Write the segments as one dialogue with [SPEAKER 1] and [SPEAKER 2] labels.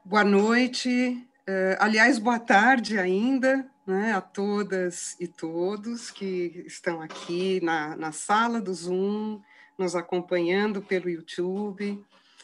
[SPEAKER 1] Boa noite, aliás, boa tarde ainda, né, a todas e todos que estão aqui na sala do Zoom, nos acompanhando pelo YouTube.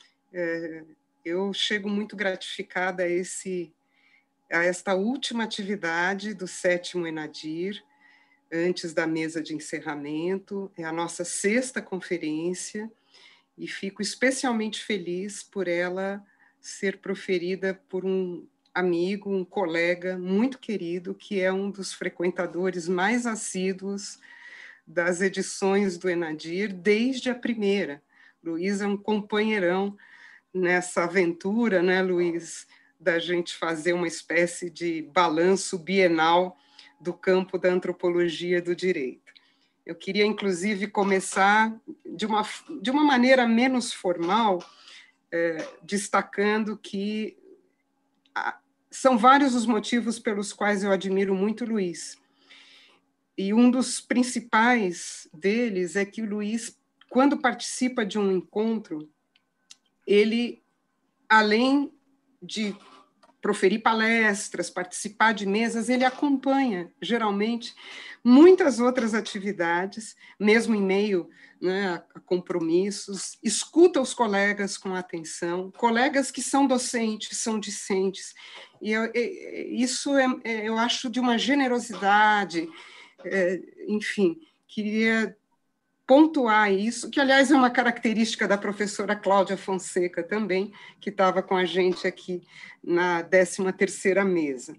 [SPEAKER 1] Eu chego muito gratificada a esta última atividade do 7º ENADIR, antes da mesa de encerramento, é a nossa 6ª conferência, e fico especialmente feliz por ela ser proferida por um amigo, um colega muito querido, que é um dos frequentadores mais assíduos das edições do ENADIR desde a primeira. Luiz é um companheirão nessa aventura, né, Luiz, da gente fazer uma espécie de balanço bienal do campo da antropologia do direito. Eu queria, inclusive, começar de uma maneira menos formal, destacando que são vários os motivos pelos quais eu admiro muito o Luiz. E um dos principais deles é que o Luiz, quando participa de um encontro, ele, além de proferir palestras, participar de mesas, ele acompanha, geralmente, muitas outras atividades, mesmo em meio, né, a compromissos, escuta os colegas com atenção, colegas que são docentes, são discentes, e isso eu acho de uma generosidade, enfim, queria pontuar isso, que, aliás, é uma característica da professora Cláudia Fonseca também, que estava com a gente aqui na 13ª mesa.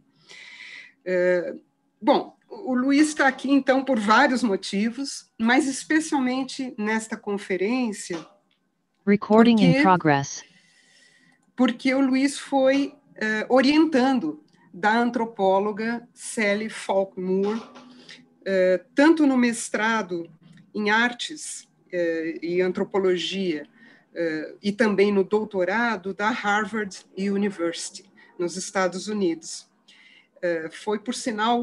[SPEAKER 1] Bom, o Luiz está aqui, então, por vários motivos, mas especialmente nesta conferência,
[SPEAKER 2] Recording in progress.
[SPEAKER 1] Porque o Luiz foi orientando da antropóloga Sally Falk Moore, tanto no mestrado em artes e antropologia, e também no doutorado da Harvard University, nos Estados Unidos. Foi, por sinal,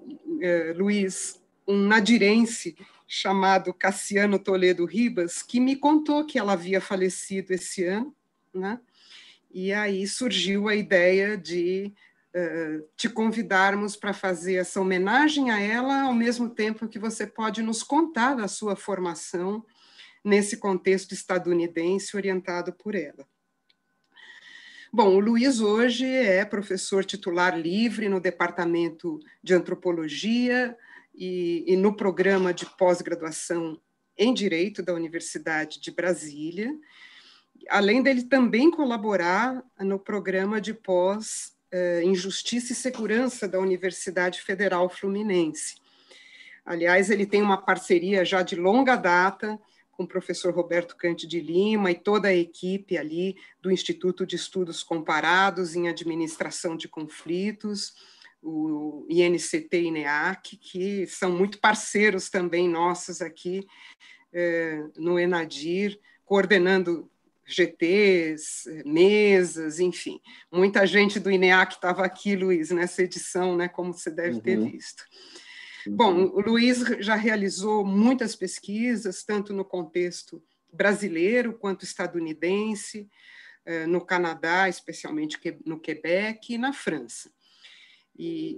[SPEAKER 1] Luiz, um nadirense chamado Cassiano Toledo Ribas, que me contou que ela havia falecido esse ano, né? E aí surgiu a ideia de te convidarmos para fazer essa homenagem a ela, ao mesmo tempo que você pode nos contar da sua formação nesse contexto estadunidense orientado por ela. Bom, o Luiz hoje é professor titular livre no Departamento de Antropologia e no programa de pós-graduação em Direito da Universidade de Brasília, além dele também colaborar no programa de pós em Justiça e Segurança da Universidade Federal Fluminense. Aliás, ele tem uma parceria já de longa data com o professor Roberto Cante de Lima e toda a equipe ali do Instituto de Estudos Comparados em Administração de Conflitos, o INCT e INEAC, que são muito parceiros também nossos aqui no ENADIR, coordenando GTs, mesas, enfim. Muita gente do INEAC estava aqui, Luiz, nessa edição, né, como você deve ter visto. Bom, o Luiz já realizou muitas pesquisas, tanto no contexto brasileiro quanto estadunidense, no Canadá, especialmente no Quebec, e na França. E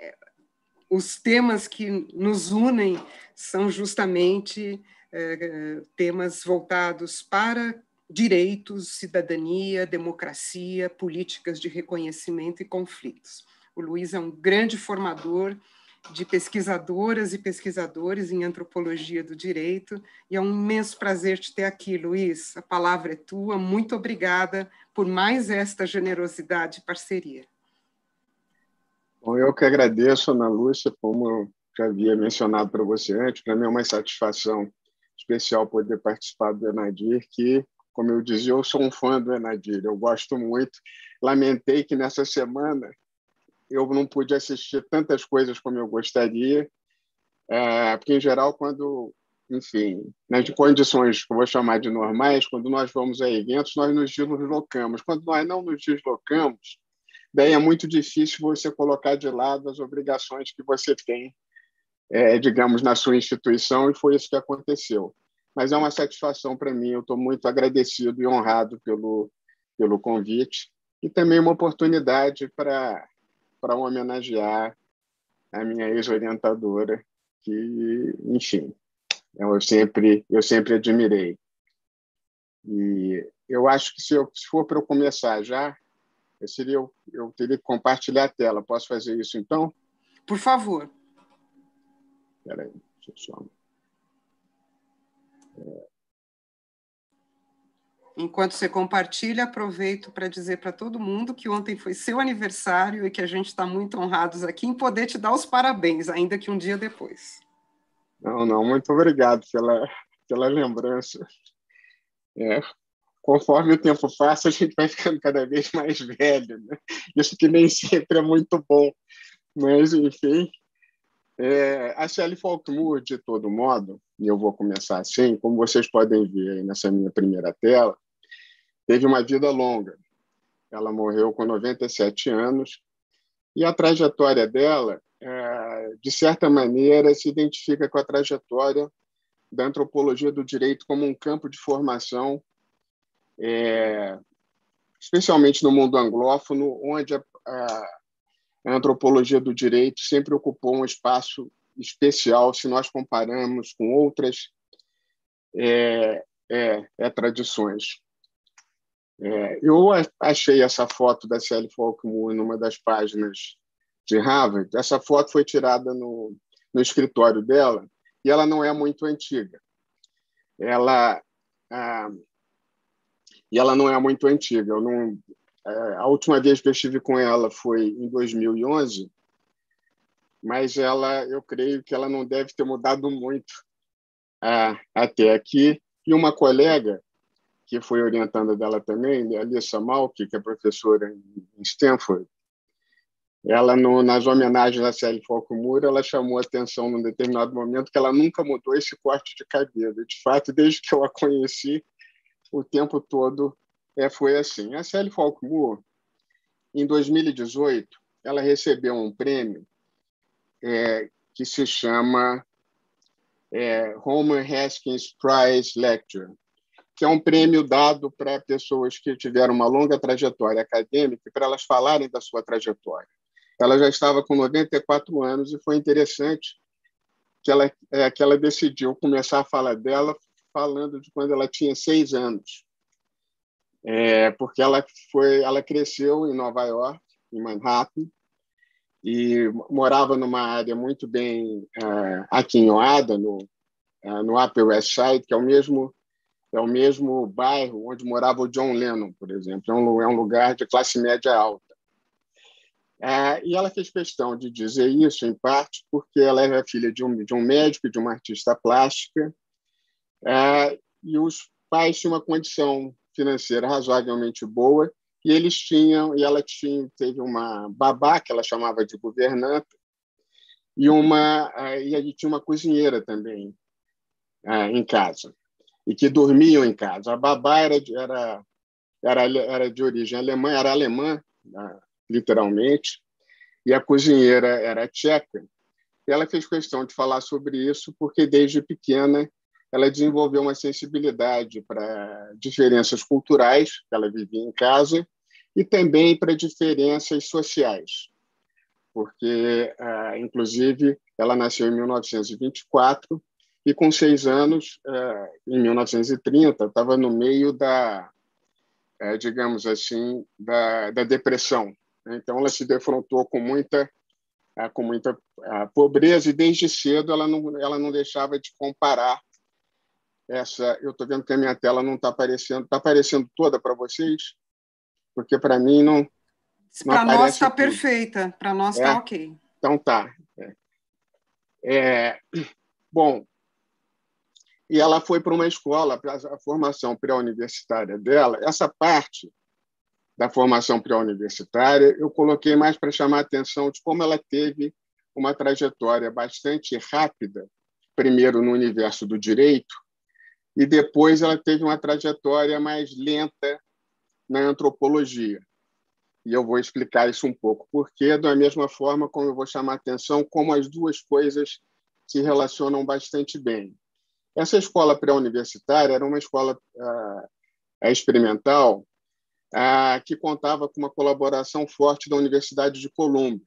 [SPEAKER 1] os temas que nos unem são justamente temas voltados para direitos, cidadania, democracia, políticas de reconhecimento e conflitos. O Luiz é um grande formador de pesquisadoras e pesquisadores em antropologia do direito, e é um imenso prazer te ter aqui, Luiz. A palavra é tua. Muito obrigada por mais esta generosidade e parceria.
[SPEAKER 3] Bom, eu que agradeço, Ana Lúcia, como eu já havia mencionado para você antes, para mim é uma satisfação especial poder participar do ENADIR, que, como eu dizia, eu sou um fã do ENADIR, eu gosto muito. Lamentei que nessa semana eu não pude assistir tantas coisas como eu gostaria, porque, em geral, quando, enfim, nas condições que eu vou chamar de normais, quando nós vamos a eventos, nós nos deslocamos. Quando nós não nos deslocamos, daí é muito difícil você colocar de lado as obrigações que você tem, digamos, na sua instituição, e foi isso que aconteceu. Mas é uma satisfação para mim, eu estou muito agradecido e honrado pelo convite, e também uma oportunidade para homenagear a minha ex-orientadora, que, enfim, eu sempre admirei. E eu acho que se for para eu começar já, eu teria que compartilhar a tela. Posso fazer isso, então?
[SPEAKER 1] Por favor.
[SPEAKER 3] Espera aí, deixa eu só...
[SPEAKER 1] Enquanto você compartilha, aproveito para dizer para todo mundo que ontem foi seu aniversário e que a gente está muito honrados aqui em poder te dar os parabéns, ainda que um dia depois.
[SPEAKER 3] Não, muito obrigado pela lembrança. Conforme o tempo passa, a gente vai ficando cada vez mais velho, né? Isso que nem sempre é muito bom. Mas, enfim, a Shelley Faulkner, de todo modo, e eu vou começar assim, como vocês podem ver aí nessa minha primeira tela, teve uma vida longa. Ela morreu com 97 anos e a trajetória dela, de certa maneira, se identifica com a trajetória da antropologia do direito como um campo de formação, especialmente no mundo anglófono, onde a antropologia do direito sempre ocupou um espaço especial se nós comparamos com outras tradições. Eu achei essa foto da Shelley Faulkner numa das páginas de Harvard. Essa foto foi tirada no escritório dela e ela não é muito antiga. Ela não é muito antiga. A última vez que eu estive com ela foi em 2011, mas eu creio que ela não deve ter mudado muito até aqui. E uma colega que foi orientanda dela também, a Alissa Malk, que é professora em Stanford, ela, nas homenagens a Shelley Faulkner, ela chamou a atenção num determinado momento que ela nunca mudou esse corte de cabelo. De fato, desde que eu a conheci, o tempo todo foi assim. A Shelley Faulkner, em 2018, ela recebeu um prêmio que se chama Homer Haskins Prize Lecture, que é um prêmio dado para pessoas que tiveram uma longa trajetória acadêmica e para elas falarem da sua trajetória. Ela já estava com 94 anos e foi interessante que ela decidiu começar a fala dela falando de quando ela tinha 6 anos, porque ela cresceu em Nova York, em Manhattan, e morava numa área muito bem aquinhoada, no Upper West Side, que é o mesmo bairro onde morava o John Lennon, por exemplo. É um lugar de classe média alta. E ela fez questão de dizer isso, em parte, porque ela era filha de um médico e de uma artista plástica, e os pais tinham uma condição financeira razoavelmente boa, e ela teve uma babá, que ela chamava de governanta, e aí tinha uma cozinheira também em casa, e que dormiam em casa. A babá era de origem alemã, era alemã, literalmente, e a cozinheira era tcheca. E ela fez questão de falar sobre isso porque, desde pequena, ela desenvolveu uma sensibilidade para diferenças culturais, que ela vivia em casa, e também para diferenças sociais, porque, inclusive, ela nasceu em 1924 e, com 6 anos, em 1930, estava no meio digamos assim, da depressão. Então, ela se defrontou com muita pobreza e, desde cedo, ela não deixava de comparar eu estou vendo que a minha tela não está aparecendo. Está aparecendo toda para vocês? Porque, para mim, não aparece.
[SPEAKER 1] Para nós está perfeita. Para nós está ok.
[SPEAKER 3] Então, tá. Bom, e ela foi para uma escola, para a formação pré-universitária dela. Essa parte da formação pré-universitária eu coloquei mais para chamar a atenção de como ela teve uma trajetória bastante rápida, primeiro no universo do direito, e depois ela teve uma trajetória mais lenta na antropologia. E eu vou explicar isso um pouco, porque, da mesma forma como eu vou chamar a atenção, como as duas coisas se relacionam bastante bem. Essa escola pré-universitária era uma escola experimental que contava com uma colaboração forte da Universidade de Colômbia.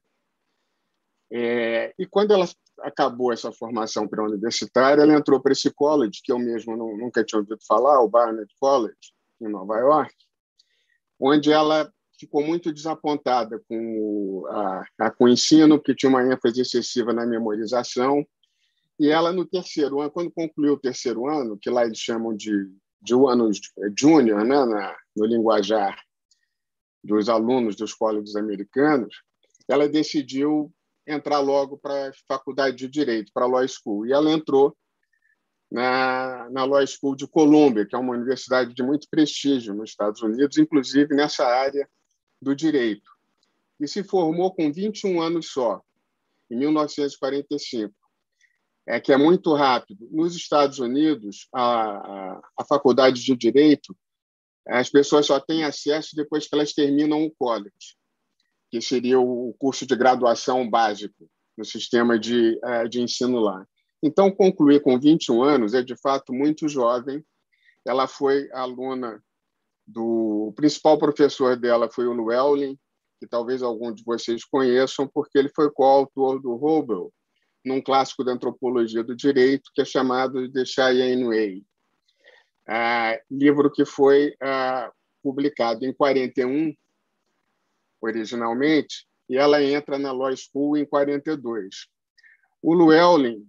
[SPEAKER 3] E quando ela acabou essa formação pré-universitária, ela entrou para esse college, que eu mesmo nunca tinha ouvido falar, o Barnard College, em Nova York, onde ela ficou muito desapontada com o ensino, porque tinha uma ênfase excessiva na memorização. E ela, no terceiro ano, quando concluiu o terceiro ano, que lá eles chamam de o ano júnior, né, no linguajar dos alunos dos colleges americanos, ela decidiu entrar logo para a faculdade de Direito, para a Law School. E ela entrou na Law School de Colômbia, que é uma universidade de muito prestígio nos Estados Unidos, inclusive nessa área do direito. E se formou com 21 anos só, em 1945. Que é muito rápido. Nos Estados Unidos, a faculdade de Direito, as pessoas só têm acesso depois que elas terminam o college, que seria o curso de graduação básico no sistema de ensino lá. Então, concluir com 21 anos é, de fato, muito jovem. Ela foi aluna o principal professor dela foi o Llewellyn, que talvez algum de vocês conheçam, porque ele foi coautor do Hobel, num clássico da antropologia do direito, que é chamado The Cheyenne Way, livro que foi publicado em 41, originalmente, e ela entra na Law School em 42. O Llewellyn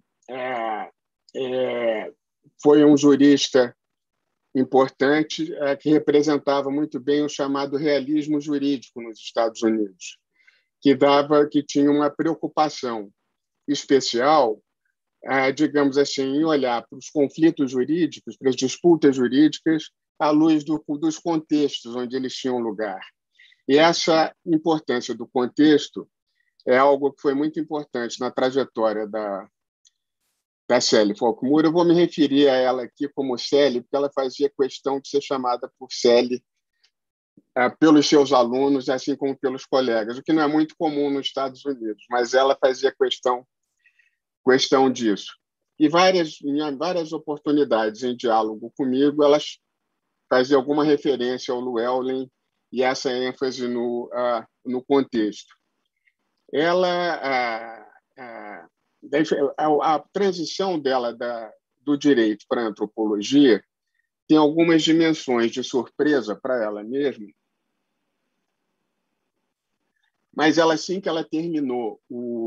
[SPEAKER 3] foi um jurista importante que representava muito bem o chamado realismo jurídico nos Estados Unidos, que tinha uma preocupação especial, digamos assim, em olhar para os conflitos jurídicos, para as disputas jurídicas, à luz dos contextos onde eles tinham lugar. E essa importância do contexto é algo que foi muito importante na trajetória da Sally Falk Moore. Eu vou me referir a ela aqui como Sally, porque ela fazia questão de ser chamada por Sally pelos seus alunos, assim como pelos colegas, o que não é muito comum nos Estados Unidos, mas ela fazia questão disso. E em várias oportunidades em diálogo comigo, elas faziam alguma referência ao Llewellyn e essa ênfase no contexto. A transição dela do direito para a antropologia tem algumas dimensões de surpresa para ela mesma, mas assim que ela terminou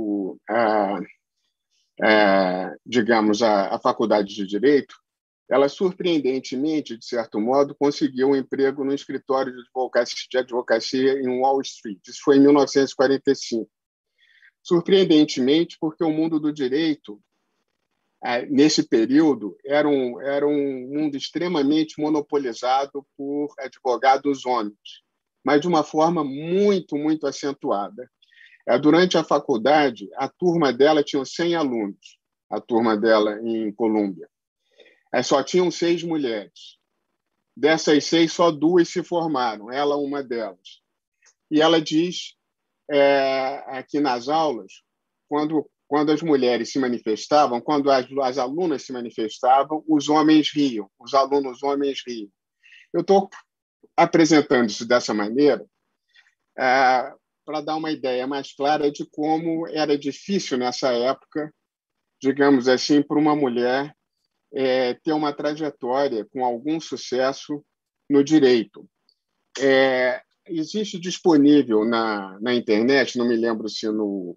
[SPEAKER 3] digamos, a faculdade de Direito, ela, surpreendentemente, de certo modo, conseguiu um emprego no escritório de advocacia em Wall Street. Isso foi em 1945. Surpreendentemente, porque o mundo do direito, nesse período, era um mundo extremamente monopolizado por advogados homens, mas de uma forma muito, muito acentuada. Durante a faculdade, a turma dela tinha 100 alunos, a turma dela em Colômbia. Só tinham 6 mulheres. Dessas 6, só 2 se formaram, ela uma delas. E ela diz aqui nas aulas, quando as mulheres se manifestavam, quando as alunas se manifestavam, os homens riam, os alunos homens riam. Eu estou apresentando isso dessa maneira para dar uma ideia mais clara de como era difícil nessa época, digamos assim, para uma mulher ter uma trajetória com algum sucesso no direito. Existe disponível na internet, não me lembro se num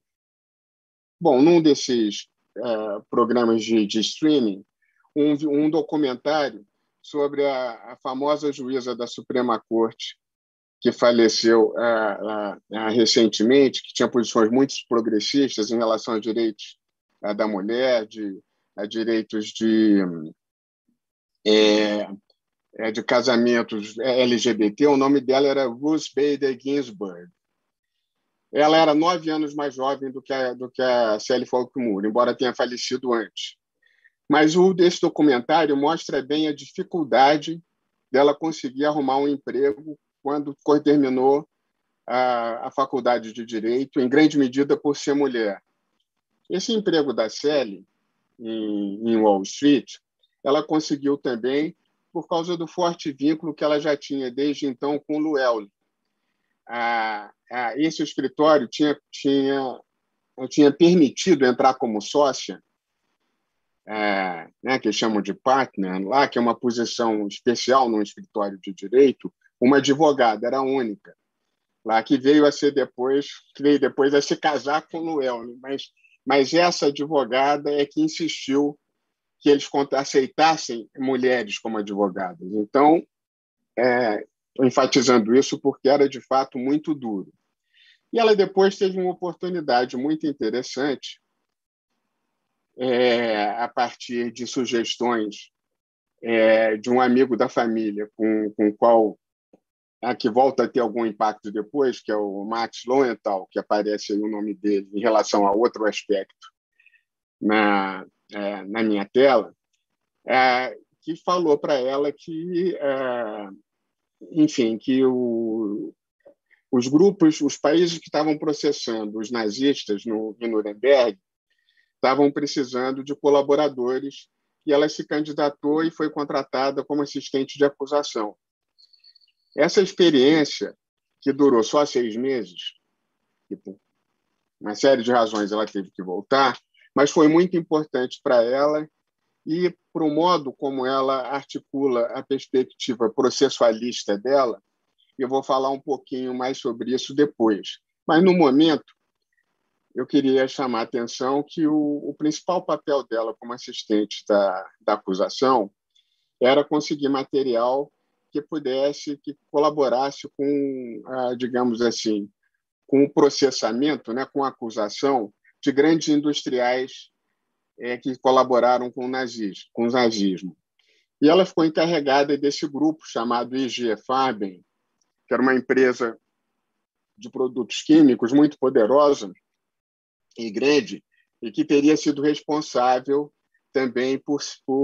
[SPEAKER 3] desses programas de streaming, um documentário sobre a famosa juíza da Suprema Corte, que faleceu recentemente, que tinha posições muito progressistas em relação aos direitos da mulher, a direitos de casamentos LGBT. O nome dela era Ruth Bader Ginsburg. Ela era 9 anos mais jovem do que a Sally Falk Moore, embora tenha falecido antes. Mas esse documentário mostra bem a dificuldade dela conseguir arrumar um emprego quando terminou a faculdade de Direito, em grande medida por ser mulher. Esse emprego da Sally em Wall Street, ela conseguiu também por causa do forte vínculo que ela já tinha desde então com o Llewellyn. Esse escritório tinha permitido entrar como sócia, né, que chamam de partner, lá, que é uma posição especial no escritório de direito, uma advogada, era a única, lá que veio depois a se casar com o Llewellyn, mas essa advogada é que insistiu que eles aceitassem mulheres como advogadas. Então, estou enfatizando isso porque era, de fato, muito duro. E ela depois teve uma oportunidade muito interessante, a partir de sugestões de um amigo da família, com o qual que volta a ter algum impacto depois, que é o Max Lowenthal, que aparece aí o nome dele em relação a outro aspecto na minha tela, que falou para ela que, enfim, que os grupos, os países que estavam processando os nazistas em Nuremberg estavam precisando de colaboradores e ela se candidatou e foi contratada como assistente de acusação. Essa experiência, que durou só 6 meses, e por uma série de razões ela teve que voltar, mas foi muito importante para ela e para o modo como ela articula a perspectiva processualista dela. Eu vou falar um pouquinho mais sobre isso depois. Mas, no momento, eu queria chamar a atenção que o principal papel dela como assistente da acusação era conseguir material que colaborasse com, digamos assim, com o processamento, né, com a acusação de grandes industriais que colaboraram com o nazismo. E ela ficou encarregada desse grupo chamado IG Farben, que era uma empresa de produtos químicos muito poderosa e grande, e que teria sido responsável também por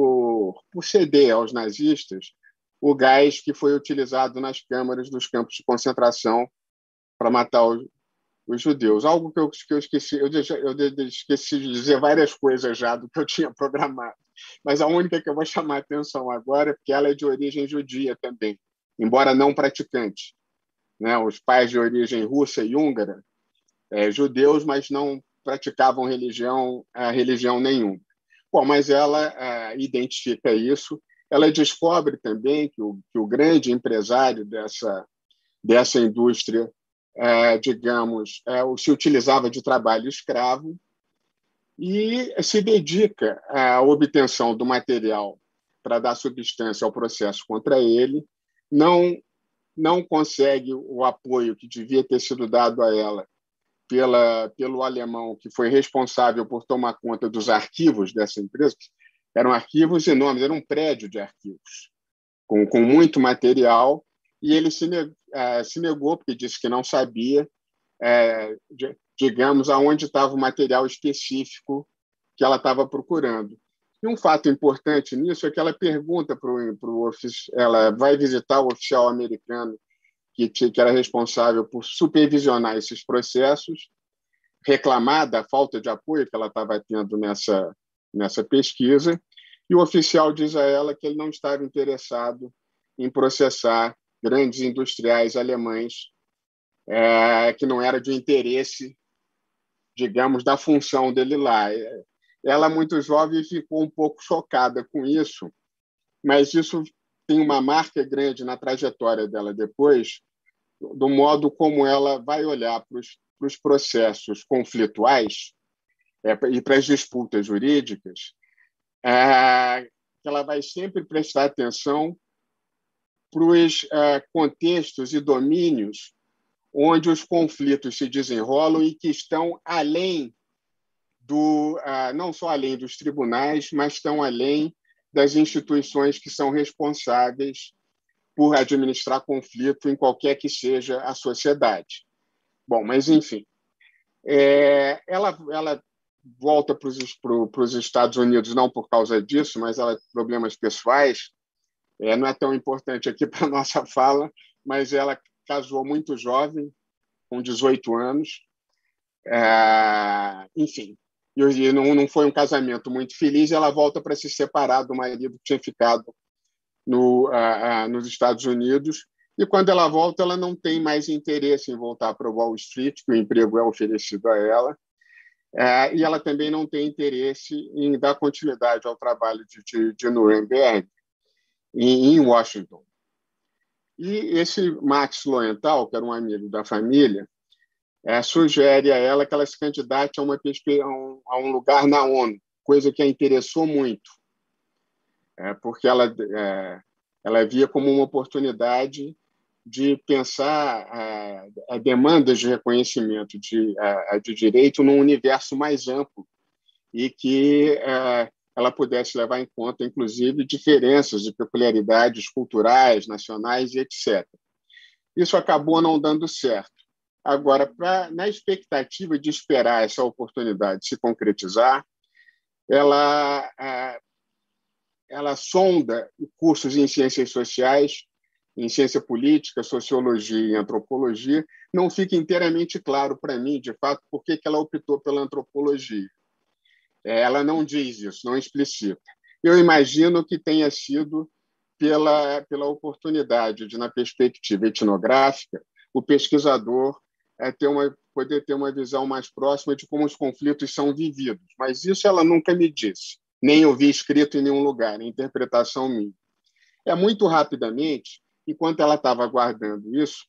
[SPEAKER 3] ceder aos nazistas o gás que foi utilizado nas câmaras dos campos de concentração para matar os judeus. Algo que eu esqueci, eu esqueci de dizer várias coisas já do que eu tinha programado, mas a única que eu vou chamar a atenção agora é porque ela é de origem judia também, embora não praticante, né? Os pais de origem russa e húngara, judeus, mas não praticavam religião nenhuma. Bom, mas ela identifica isso. Ela descobre também que o grande empresário dessa indústria, digamos, se utilizava de trabalho escravo e se dedica à obtenção do material para dar substância ao processo contra ele, não consegue o apoio que devia ter sido dado a ela pelo alemão que foi responsável por tomar conta dos arquivos dessa empresa. Eram arquivos enormes, era um prédio de arquivos, com muito material, e ele se negou, porque disse que não sabia, digamos, aonde estava o material específico que ela estava procurando. E um fato importante nisso é que ela pergunta ela vai visitar o oficial americano que era responsável por supervisionar esses processos, reclamar da falta de apoio que ela estava tendo nessa pesquisa, e o oficial diz a ela que ele não estava interessado em processar grandes industriais alemães, que não era de interesse, digamos, da função dele lá. Ela, muito jovem, ficou um pouco chocada com isso, mas isso tem uma marca grande na trajetória dela depois, do modo como ela vai olhar para os processos conflituais e para as disputas jurídicas, ela vai sempre prestar atenção para os contextos e domínios onde os conflitos se desenrolam e que estão além não só além dos tribunais, mas estão além das instituições que são responsáveis por administrar conflito em qualquer que seja a sociedade. Bom, mas, enfim, ela volta para os Estados Unidos não por causa disso, mas ela tem problemas pessoais. Não é tão importante aqui para a nossa fala, mas ela casou muito jovem, com 18 anos. Enfim, e não foi um casamento muito feliz, e ela volta para se separar do marido que tinha ficado nos Estados Unidos, e quando ela volta, ela não tem mais interesse em voltar para o Wall Street, que o emprego é oferecido a ela, e ela também não tem interesse em dar continuidade ao trabalho de Nuremberg, em Washington. E esse Max Lowenthal, que era um amigo da família, sugere a ela que ela se candidate a um lugar na ONU, coisa que a interessou muito, porque ela via como uma oportunidade de pensar demandas de reconhecimento de direito num universo mais amplo e que ela pudesse levar em conta, inclusive, diferenças e peculiaridades culturais, nacionais e etc. Isso acabou não dando certo. Agora, na expectativa de esperar essa oportunidade se concretizar, ela sonda cursos em ciências sociais, em ciência política, sociologia e antropologia. Não fica inteiramente claro para mim, de fato, por que ela optou pela antropologia. Ela não diz isso, não explicita. Eu imagino que tenha sido pela oportunidade de, na perspectiva etnográfica, o pesquisador poder ter uma visão mais próxima de como os conflitos são vividos. Mas isso ela nunca me disse, nem eu vi escrito em nenhum lugar, é interpretação minha. Muito rapidamente, enquanto ela estava aguardando isso,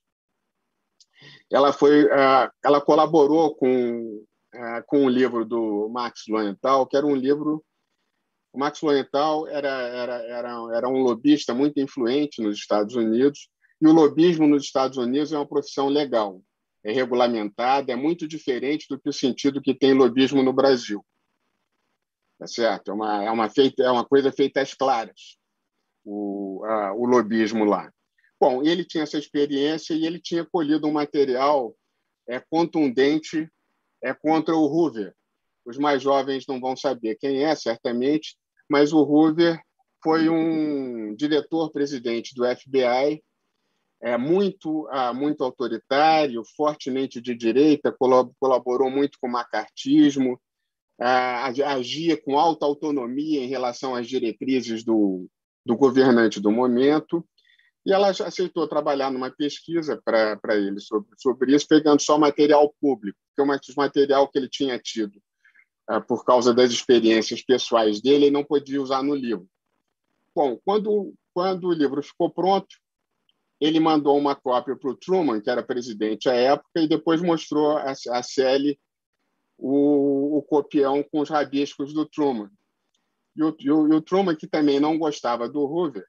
[SPEAKER 3] ela colaborou com um livro do Max Lowenthal, que era um livro... O Max Lowenthal era um lobista muito influente nos Estados Unidos, e o lobismo nos Estados Unidos é uma profissão legal, é regulamentada, é muito diferente do que o sentido que tem lobismo no Brasil. Tá certo? É uma coisa feita às claras, o lobismo lá. Bom, ele tinha essa experiência e ele tinha colhido um material contundente contra o Hoover. Os mais jovens não vão saber quem é, certamente, mas o Hoover foi um diretor-presidente do FBI, muito autoritário, fortemente de direita, colaborou muito com o macartismo, agia com alta autonomia em relação às diretrizes do governante do momento, e ela aceitou trabalhar numa pesquisa para ele sobre isso, pegando só material público, que é o material que ele tinha tido por causa das experiências pessoais dele, ele não podia usar no livro. Bom, quando o livro ficou pronto, ele mandou uma cópia para o Truman, que era presidente à época, e depois mostrou a Sally o copião com os rabiscos do Truman. E o Truman, que também não gostava do Hoover,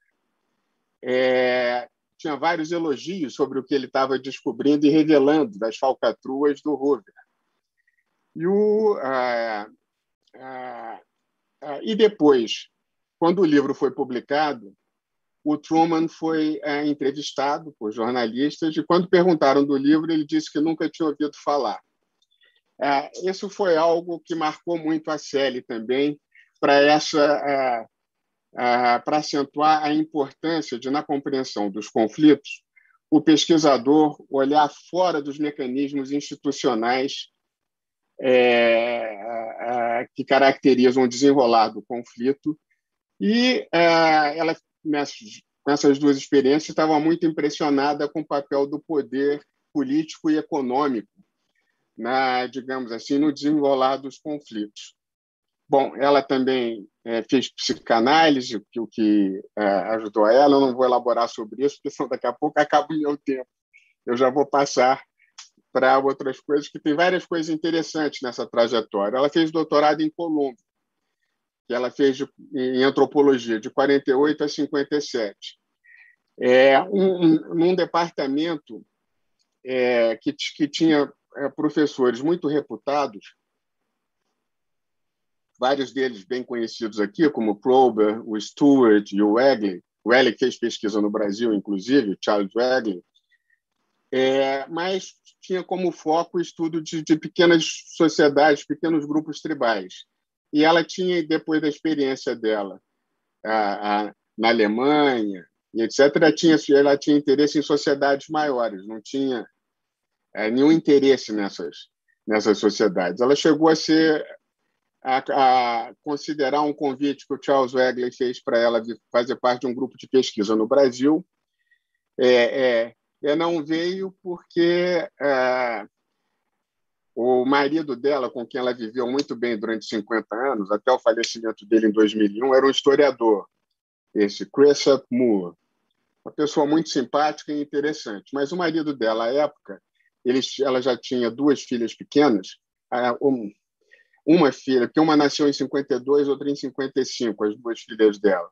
[SPEAKER 3] tinha vários elogios sobre o que ele estava descobrindo e revelando das falcatruas do Hoover. E depois, quando o livro foi publicado, o Truman foi entrevistado por jornalistas e, quando perguntaram do livro, ele disse que nunca tinha ouvido falar. Isso foi algo que marcou muito a Sally também, para acentuar a importância de, na compreensão dos conflitos, o pesquisador olhar fora dos mecanismos institucionais que caracterizam o desenrolar do conflito. E ela, com essas duas experiências, estava muito impressionada com o papel do poder político e econômico, digamos assim, no desenrolar dos conflitos. Bom, ela também fez psicanálise, o que ajudou ela. Eu não vou elaborar sobre isso, porque senão daqui a pouco acaba o meu tempo. Eu já vou passar para outras coisas, que tem várias coisas interessantes nessa trajetória. Ela fez doutorado em Colômbia, que ela fez em antropologia, de 48 a 57. Num departamento que tinha professores muito reputados, vários deles bem conhecidos aqui, como o Prober, o Stewart e o Wegley. O Wegley fez pesquisa no Brasil, inclusive, Charles Wegley. Mas tinha como foco o estudo de pequenas sociedades, pequenos grupos tribais. E ela tinha, depois da experiência dela na Alemanha, e etc., ela tinha interesse em sociedades maiores, não tinha nenhum interesse nessas sociedades. Ela chegou a ser a considerar um convite que o Charles Wegley fez para ela de fazer parte de um grupo de pesquisa no Brasil. Não veio porque o marido dela, com quem ela viveu muito bem durante 50 anos, até o falecimento dele em 2001, era um historiador, esse Cresap Moore, uma pessoa muito simpática e interessante. Mas o marido dela, à época, ela já tinha 2 filhas pequenas, uma filha, porque uma nasceu em 52, outra em 55, as 2 filhas dela.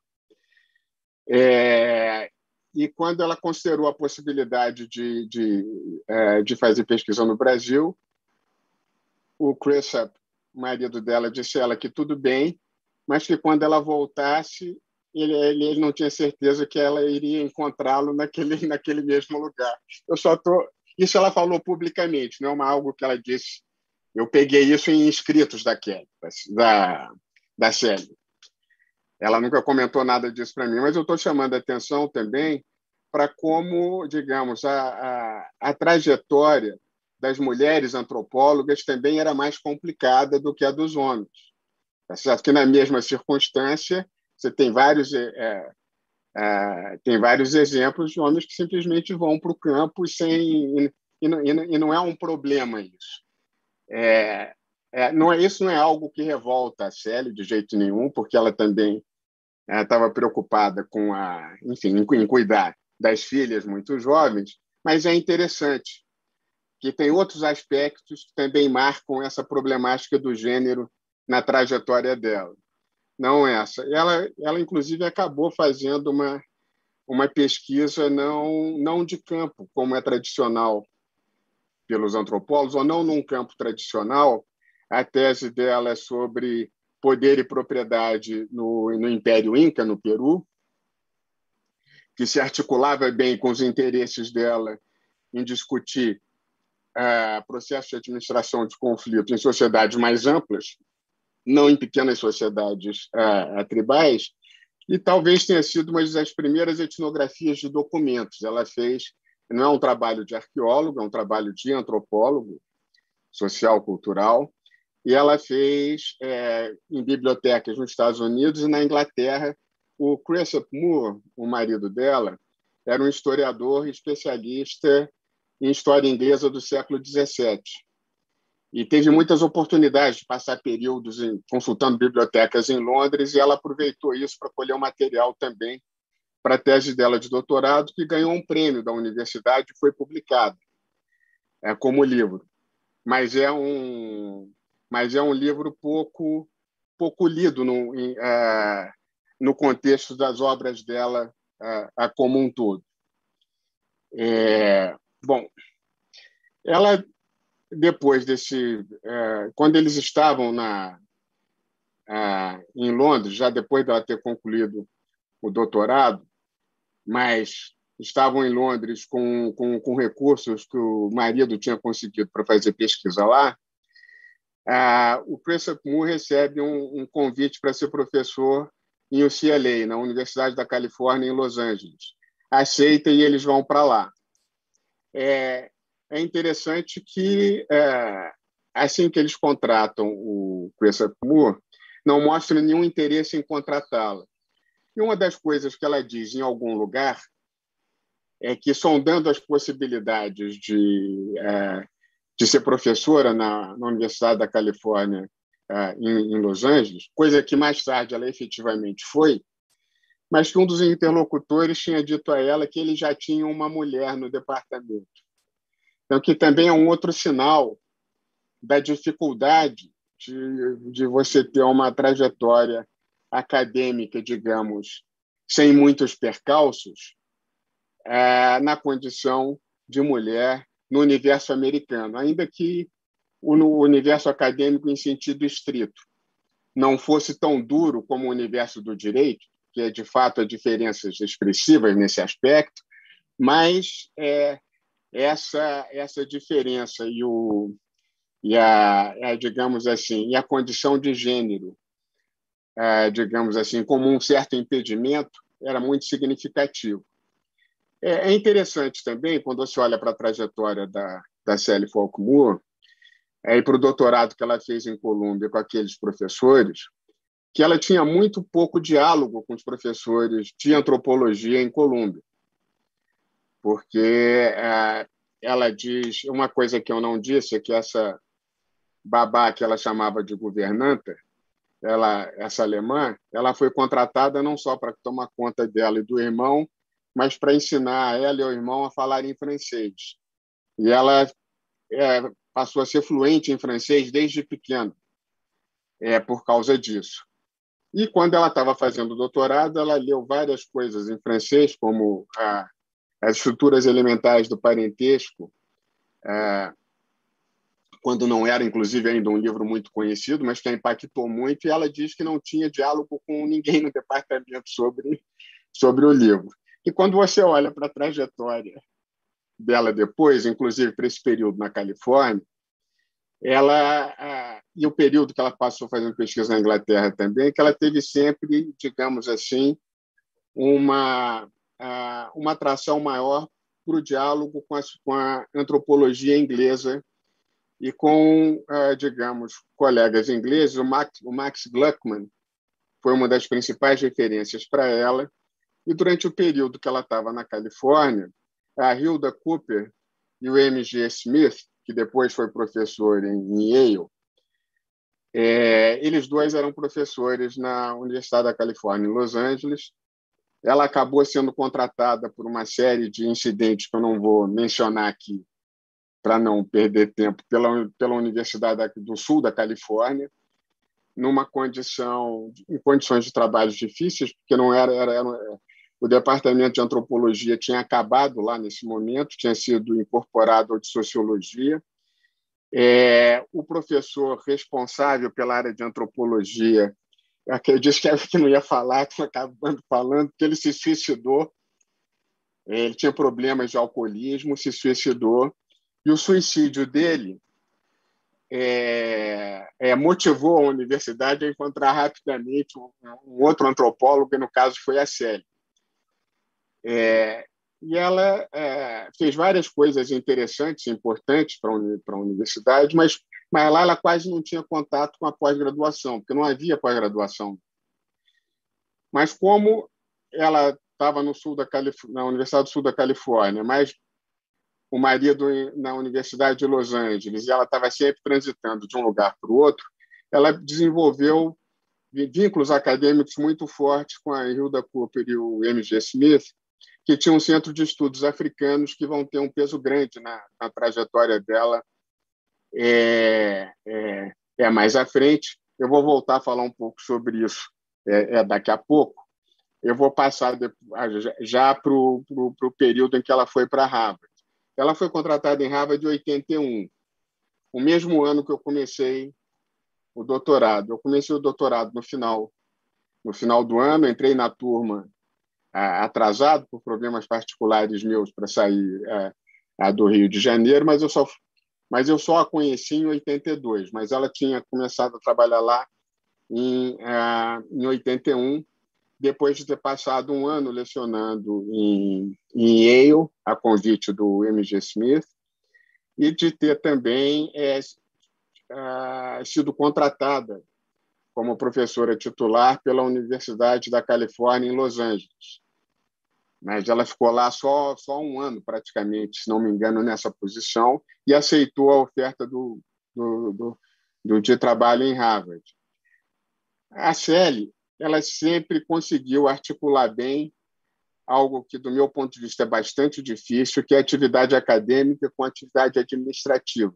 [SPEAKER 3] E quando ela considerou a possibilidade de fazer pesquisa no Brasil, o Cresap, marido dela, disse a ela que tudo bem, mas que quando ela voltasse, ele não tinha certeza que ela iria encontrá-lo naquele mesmo lugar. Isso ela falou publicamente, não é algo que ela disse. Eu peguei isso em escritos da Kelly, da Célia. Ela nunca comentou nada disso para mim, mas eu estou chamando a atenção também para como, digamos, a trajetória das mulheres antropólogas também era mais complicada do que a dos homens. Tá certo? Que na mesma circunstância você tem vários exemplos de homens que simplesmente vão para o campo e não é um problema isso. Isso não é algo que revolta a Célia de jeito nenhum, porque ela também estava preocupada em cuidar das filhas muito jovens, mas é interessante que tem outros aspectos que também marcam essa problemática do gênero na trajetória dela. Não essa. Ela inclusive, acabou fazendo uma pesquisa não de campo, como é tradicional pelos antropólogos, ou não num campo tradicional. A tese dela é sobre poder e propriedade no Império Inca, no Peru, que se articulava bem com os interesses dela em discutir processo de administração de conflito em sociedades mais amplas, não em pequenas sociedades tribais, e talvez tenha sido uma das primeiras etnografias de documentos. Ela fez, não é um trabalho de arqueólogo, é um trabalho de antropólogo social, cultural, e ela fez em bibliotecas nos Estados Unidos e na Inglaterra. O Cresap Moore, o marido dela, era um historiador especialista em história inglesa do século XVII. E teve muitas oportunidades de passar períodos consultando bibliotecas em Londres, e ela aproveitou isso para colher um material também para a tese dela de doutorado, que ganhou um prêmio da universidade e foi publicado como livro. Mas é um livro pouco lido no contexto das obras dela como um todo. Bom, ela, depois quando eles estavam em Londres, já depois de ela ter concluído o doutorado, mas estavam em Londres com recursos que o marido tinha conseguido para fazer pesquisa lá, o Cresap Moore recebe um convite para ser professor em UCLA, na Universidade da Califórnia, em Los Angeles. Aceita e eles vão para lá. É interessante que, assim que eles contratam o Cresap Moore, não mostra nenhum interesse em contratá-la. E uma das coisas que ela diz em algum lugar é que, sondando as possibilidades de ser professora na Universidade da Califórnia, em Los Angeles, coisa que mais tarde ela efetivamente foi, mas que um dos interlocutores tinha dito a ela que ele já tinha uma mulher no departamento. Então, que também é um outro sinal da dificuldade de você ter uma trajetória acadêmica, digamos, sem muitos percalços, na condição de mulher no universo americano, ainda que o universo acadêmico em sentido estrito não fosse tão duro como o universo do direito, que de fato há diferenças expressivas nesse aspecto, mas essa diferença digamos assim, e a condição de gênero, digamos assim, como um certo impedimento, era muito significativo. É interessante também, quando você olha para a trajetória da Sally Falk Moore, e para o doutorado que ela fez em Colômbia com aqueles professores, que ela tinha muito pouco diálogo com os professores de antropologia em Colômbia, porque ela diz uma coisa que eu não disse, é que essa babá que ela chamava de governanta, essa alemã, ela foi contratada não só para tomar conta dela e do irmão, mas para ensinar ela e o irmão a falar em francês. E ela passou a ser fluente em francês desde pequena, por causa disso. E quando ela estava fazendo o doutorado, ela leu várias coisas em francês, como as estruturas elementares do parentesco, quando não era, inclusive, ainda um livro muito conhecido, mas que a impactou muito, e ela diz que não tinha diálogo com ninguém no departamento sobre o livro. E quando você olha para a trajetória dela depois, inclusive para esse período na Califórnia, e o período que ela passou fazendo pesquisa na Inglaterra também, que ela teve sempre, digamos assim, uma atração maior para o diálogo com a antropologia inglesa e com, digamos, colegas ingleses. O Max Gluckman foi uma das principais referências para ela. E durante o período que ela estava na Califórnia, a Hilda Cooper e o M.G. Smith, que depois foi professor em Yale, eles dois eram professores na Universidade da Califórnia, em Los Angeles. Ela acabou sendo contratada por uma série de incidentes que eu não vou mencionar aqui, para não perder tempo, pela Universidade do Sul da Califórnia, em condições de trabalho difíceis, porque não o departamento de antropologia tinha acabado lá nesse momento, tinha sido incorporado ao de sociologia. O professor responsável pela área de antropologia, eu disse que não ia falar, que acabando falando, que ele se suicidou. Ele tinha problemas de alcoolismo, se suicidou. E o suicídio dele motivou a universidade a encontrar rapidamente um outro antropólogo, que no caso foi a Célia. E ela fez várias coisas interessantes, importantes para a universidade, mas lá ela quase não tinha contato com a pós-graduação, porque não havia pós-graduação. Mas como ela estava na Universidade do Sul da Califórnia, mas o marido na Universidade de Los Angeles, e ela estava sempre transitando de um lugar para o outro, ela desenvolveu vínculos acadêmicos muito fortes com a Hilda Cooper e o M.G. Smith, que tinha um centro de estudos africanos que vão ter um peso grande na trajetória dela mais à frente. Eu vou voltar a falar um pouco sobre isso daqui a pouco. Eu vou passar já para o período em que ela foi para Harvard. Ela foi contratada em Harvard em 81, o mesmo ano que eu comecei o doutorado. Eu comecei o doutorado no final do ano, entrei na turma atrasado por problemas particulares meus para sair do Rio de Janeiro, mas eu só a conheci em 82, mas ela tinha começado a trabalhar lá em 81, depois de ter passado um ano lecionando em Yale, a convite do M.G. Smith, e de ter também sido contratada como professora titular pela Universidade da Califórnia, em Los Angeles. Mas ela ficou lá só um ano, praticamente, se não me engano, nessa posição, e aceitou a oferta de trabalho em Harvard. A Célia, ela sempre conseguiu articular bem algo que, do meu ponto de vista, é bastante difícil, que é a atividade acadêmica com a atividade administrativa.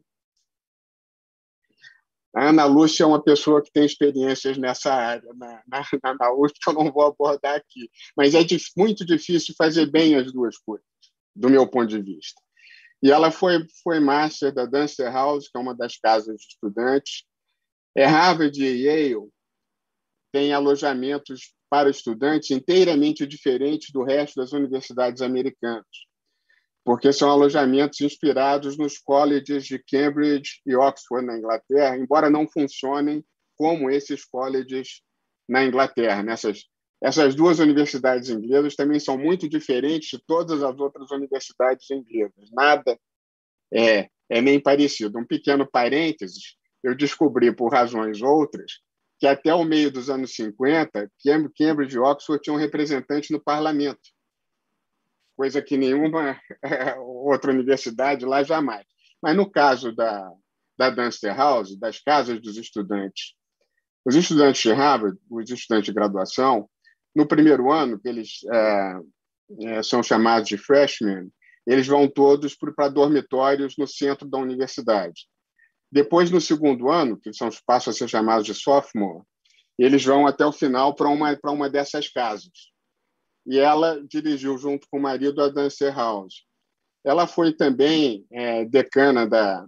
[SPEAKER 3] A Ana Lúcia é uma pessoa que tem experiências nessa área, na USP, que eu não vou abordar aqui, mas é muito difícil fazer bem as duas coisas, do meu ponto de vista. E ela foi master da Dancer House, que é uma das casas de estudantes. Harvard e Yale têm alojamentos para estudantes inteiramente diferentes do resto das universidades americanas, porque são alojamentos inspirados nos colleges de Cambridge e Oxford, na Inglaterra, embora não funcionem como esses colleges na Inglaterra. Essas duas universidades inglesas também são muito diferentes de todas as outras universidades inglesas. Nada é meio parecido. Um pequeno parênteses, eu descobri, por razões outras, que até o meio dos anos 50, Cambridge e Oxford tinham um representante no parlamento, coisa que nenhuma outra universidade lá jamais. Mas no caso da Dunster House, das casas dos estudantes, os estudantes de Harvard, os estudantes de graduação, no primeiro ano, que eles são chamados de freshmen, eles vão todos para dormitórios no centro da universidade. Depois, no segundo ano, que passam a ser chamados de sophomore, eles vão até o final para uma dessas casas. E ela dirigiu, junto com o marido, a Dunster House. Ela foi também decana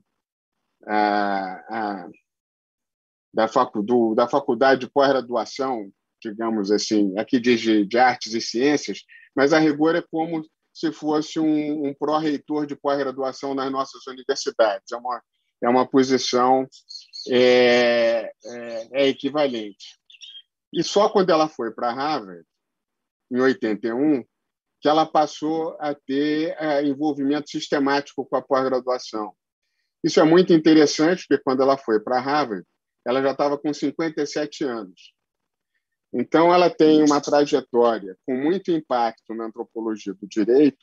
[SPEAKER 3] da faculdade de pós-graduação, digamos assim, aqui de artes e ciências, mas a rigor é como se fosse um pró-reitor de pós-graduação nas nossas universidades. É uma posição equivalente. E só quando ela foi para Harvard, em 81, que ela passou a ter envolvimento sistemático com a pós-graduação. Isso é muito interessante, porque quando ela foi para Harvard, ela já estava com 57 anos. Então, ela tem uma trajetória com muito impacto na antropologia do direito,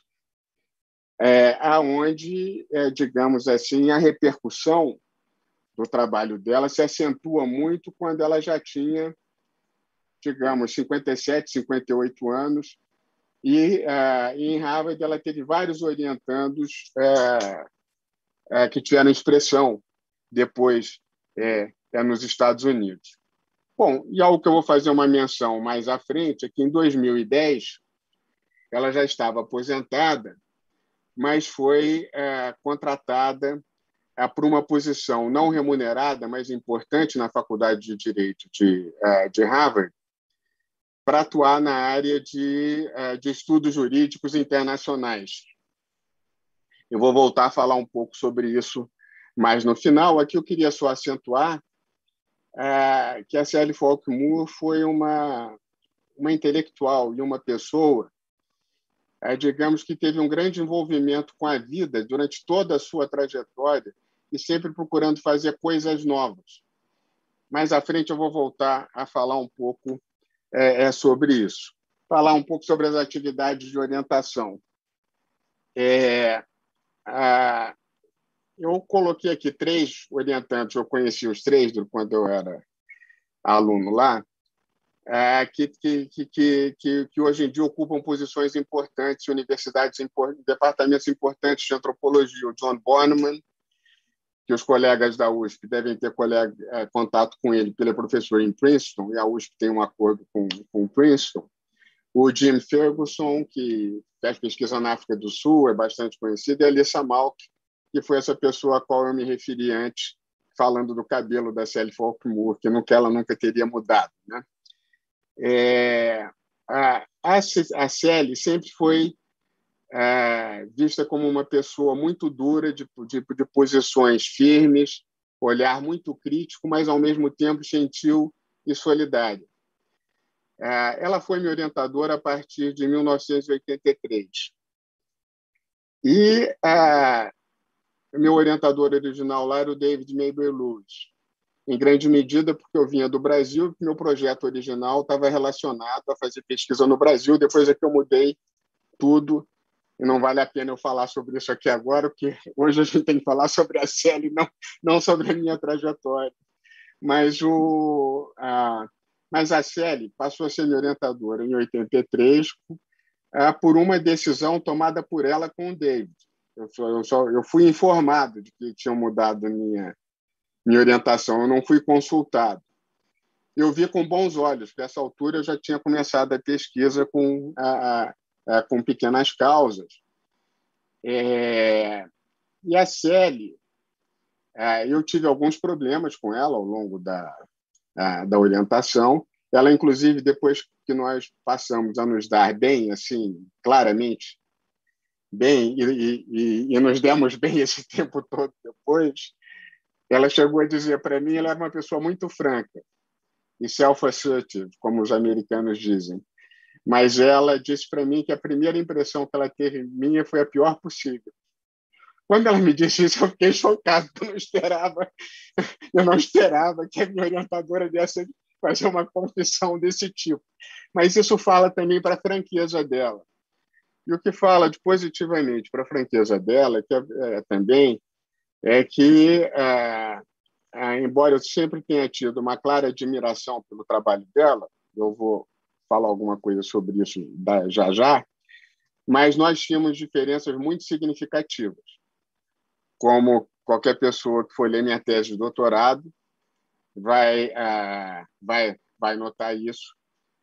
[SPEAKER 3] aonde, digamos assim, a repercussão do trabalho dela se acentua muito quando ela já tinha, digamos, 57, 58 anos, e em Harvard ela teve vários orientandos que tiveram expressão depois nos Estados Unidos. Bom, e algo que eu vou fazer uma menção mais à frente é que, em 2010, ela já estava aposentada, mas foi contratada por uma posição não remunerada, mas importante na Faculdade de Direito de Harvard, para atuar na área de estudos jurídicos internacionais. Eu vou voltar a falar um pouco sobre isso mais no final. Aqui eu queria só acentuar que a Sally Falk Moore foi uma intelectual e uma pessoa, digamos, que teve um grande envolvimento com a vida durante toda a sua trajetória e sempre procurando fazer coisas novas. Mais à frente eu vou voltar a falar um pouco sobre isso. Falar um pouco sobre as atividades de orientação. Eu coloquei aqui 3 orientantes, eu conheci os 3 quando eu era aluno lá, que hoje em dia ocupam posições importantes, universidades departamentos importantes de antropologia. O John Bornemann, que os colegas da USP devem ter contato com ele, porque ele é professor em Princeton, e a USP tem um acordo com Princeton. O Jim Ferguson, que faz pesquisa na África do Sul, é bastante conhecido, e a Alissa Malk, que foi essa pessoa a qual eu me referi antes, falando do cabelo da Sally Falk Moore, que ela nunca teria mudado, né? A Sally sempre foi vista como uma pessoa muito dura, de posições firmes, olhar muito crítico, mas, ao mesmo tempo, gentil e solidária. Ela foi minha orientadora a partir de 1983. E meu orientador original lá era o David Mabry-Lewis, em grande medida porque eu vinha do Brasil, e meu projeto original estava relacionado a fazer pesquisa no Brasil. Depois é que eu mudei tudo, e não vale a pena eu falar sobre isso aqui agora, porque hoje a gente tem que falar sobre a Sally, não sobre a minha trajetória. Mas a Sally passou a ser minha orientadora em 83 por uma decisão tomada por ela com o David. Eu fui informado de que tinham mudado a minha orientação, eu não fui consultado. Eu vi com bons olhos, porque nessa altura eu já tinha começado a pesquisa com pequenas causas. E a Sally, eu tive alguns problemas com ela ao longo da orientação. Ela, inclusive, depois que nós passamos a nos dar bem, assim, claramente, bem, e nos demos bem esse tempo todo depois, ela chegou a dizer para mim, ela era uma pessoa muito franca e self-assertive, como os americanos dizem, mas ela disse para mim que a primeira impressão que ela teve minha foi a pior possível, Quando ela me disse isso, eu fiquei chocado, eu não esperava que a minha orientadora desse fazer uma confissão desse tipo. Mas isso fala também para a franqueza dela. E o que fala de positivamente para a franqueza dela também é que, embora eu sempre tenha tido uma clara admiração pelo trabalho dela, eu vou falar alguma coisa sobre isso já já, mas nós tínhamos diferenças muito significativas. Como qualquer pessoa que for ler minha tese de doutorado vai notar isso,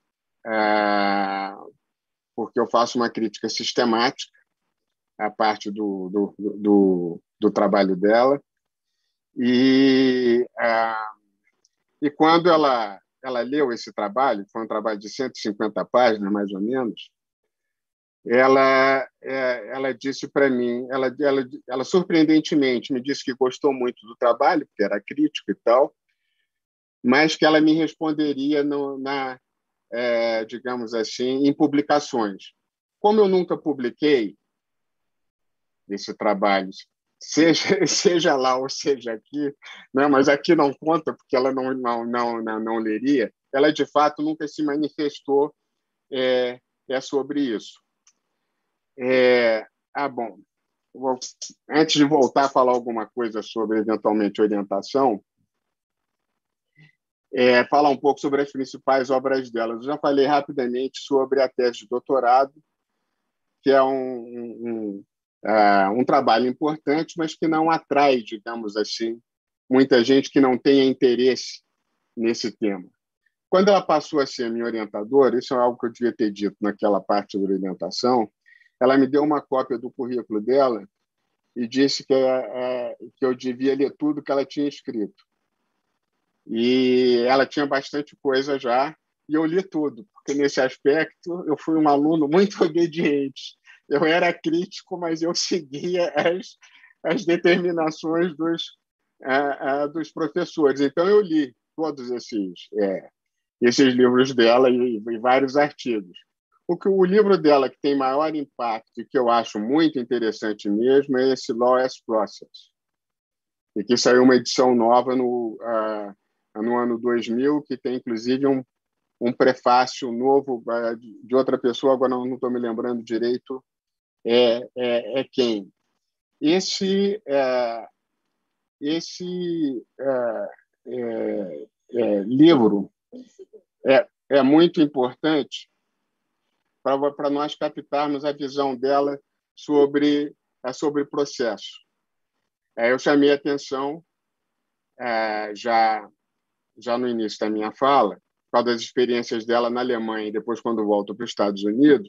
[SPEAKER 3] porque eu faço uma crítica sistemática à parte do trabalho dela. E quando ela leu esse trabalho, foi um trabalho de 150 páginas, mais ou menos, ela disse para mim, ela surpreendentemente me disse que gostou muito do trabalho, porque era crítico e tal, mas que ela me responderia digamos assim, em publicações. Como eu nunca publiquei esse trabalho, seja lá ou seja aqui, né? Mas aqui não conta, porque ela não leria, ela, de fato, nunca se manifestou sobre isso. Bom, antes de voltar a falar alguma coisa sobre, eventualmente, orientação, falar um pouco sobre as principais obras delas. Eu já falei rapidamente sobre a tese de doutorado, que é um trabalho importante, mas que não atrai, digamos assim, muita gente que não tenha interesse nesse tema. Quando ela passou a ser minha orientadora, isso é algo que eu devia ter dito naquela parte da orientação, ela me deu uma cópia do currículo dela e disse que eu devia ler tudo que ela tinha escrito. E ela tinha bastante coisa já, e eu li tudo, porque nesse aspecto eu fui um aluno muito obediente. Eu era crítico, mas eu seguia as determinações dos professores. Então, eu li todos esses livros dela e vários artigos. O livro dela que tem maior impacto e que eu acho muito interessante mesmo é esse Law as Process, e que saiu uma edição nova no ano 2000, que tem, inclusive, um prefácio novo de outra pessoa, agora não estou me lembrando direito quem. Esse livro é muito importante para nós captarmos a visão dela sobre processo. Eu chamei a atenção já no início da minha fala, por causa das experiências dela na Alemanha e depois quando volta para os Estados Unidos,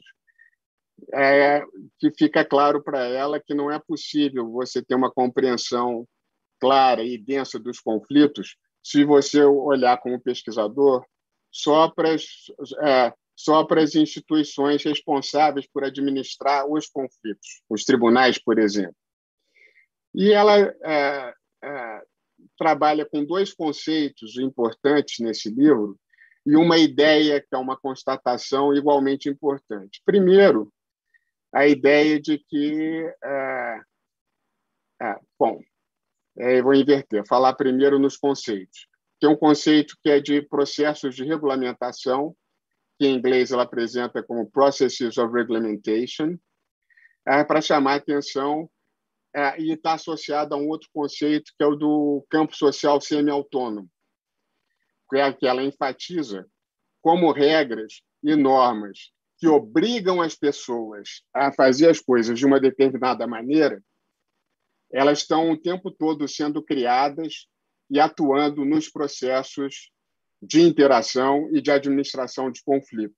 [SPEAKER 3] que fica claro para ela que não é possível você ter uma compreensão clara e densa dos conflitos se você olhar como pesquisador só para as instituições responsáveis por administrar os conflitos, os tribunais, por exemplo. E ela trabalha com dois conceitos importantes nesse livro e uma ideia que é uma constatação igualmente importante. Primeiro, a ideia de que... eu vou inverter, falar primeiro nos conceitos. Tem um conceito que é de processos de regulamentação, que em inglês ela apresenta como Processes of Regulation, para chamar a atenção, e está associado a um outro conceito, que é o do campo social semi-autônomo, que ela enfatiza como regras e normas que obrigam as pessoas a fazer as coisas de uma determinada maneira, elas estão o tempo todo sendo criadas e atuando nos processos de interação e de administração de conflito.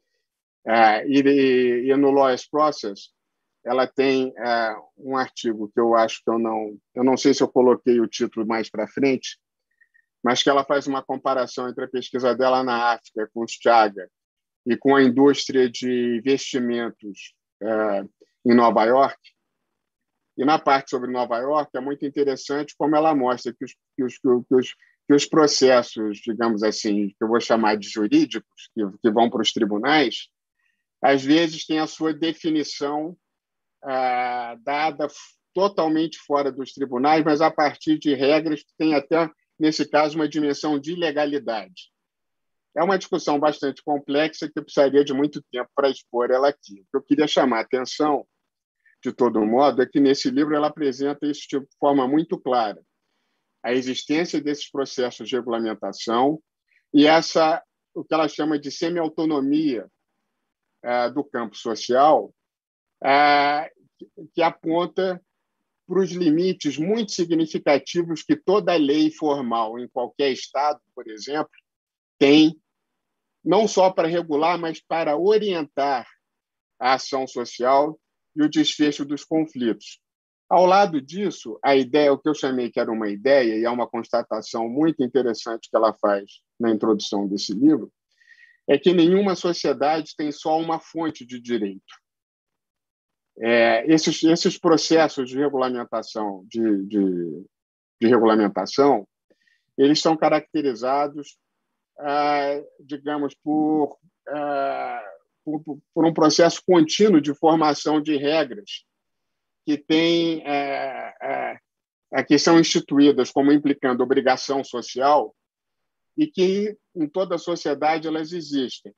[SPEAKER 3] E no Law as Process, ela tem um artigo que eu acho que eu não sei se eu coloquei o título mais para frente, mas que ela faz uma comparação entre a pesquisa dela na África com os Chaga e com a indústria de vestimentos em Nova York. E na parte sobre Nova York é muito interessante como ela mostra que os processos, digamos assim, que eu vou chamar de jurídicos, que vão para os tribunais, às vezes têm a sua definição dada totalmente fora dos tribunais, mas a partir de regras que têm até, nesse caso, uma dimensão de ilegalidade. É uma discussão bastante complexa que eu precisaria de muito tempo para expor ela aqui. O que eu queria chamar a atenção, de todo modo, é que nesse livro ela apresenta isso de forma muito clara. A existência desses processos de regulamentação e o que ela chama de semi-autonomia do campo social, que aponta para os limites muito significativos que toda lei formal em qualquer estado, por exemplo, tem, não só para regular, mas para orientar a ação social e o desfecho dos conflitos. Ao lado disso, a ideia, o que eu chamei que era uma ideia, e é uma constatação muito interessante que ela faz na introdução desse livro, é que nenhuma sociedade tem só uma fonte de direito. Esses processos de regulamentação, de regulamentação, eles são caracterizados, digamos, por um processo contínuo de formação de regras que são instituídas como implicando obrigação social e que, em toda a sociedade, elas existem.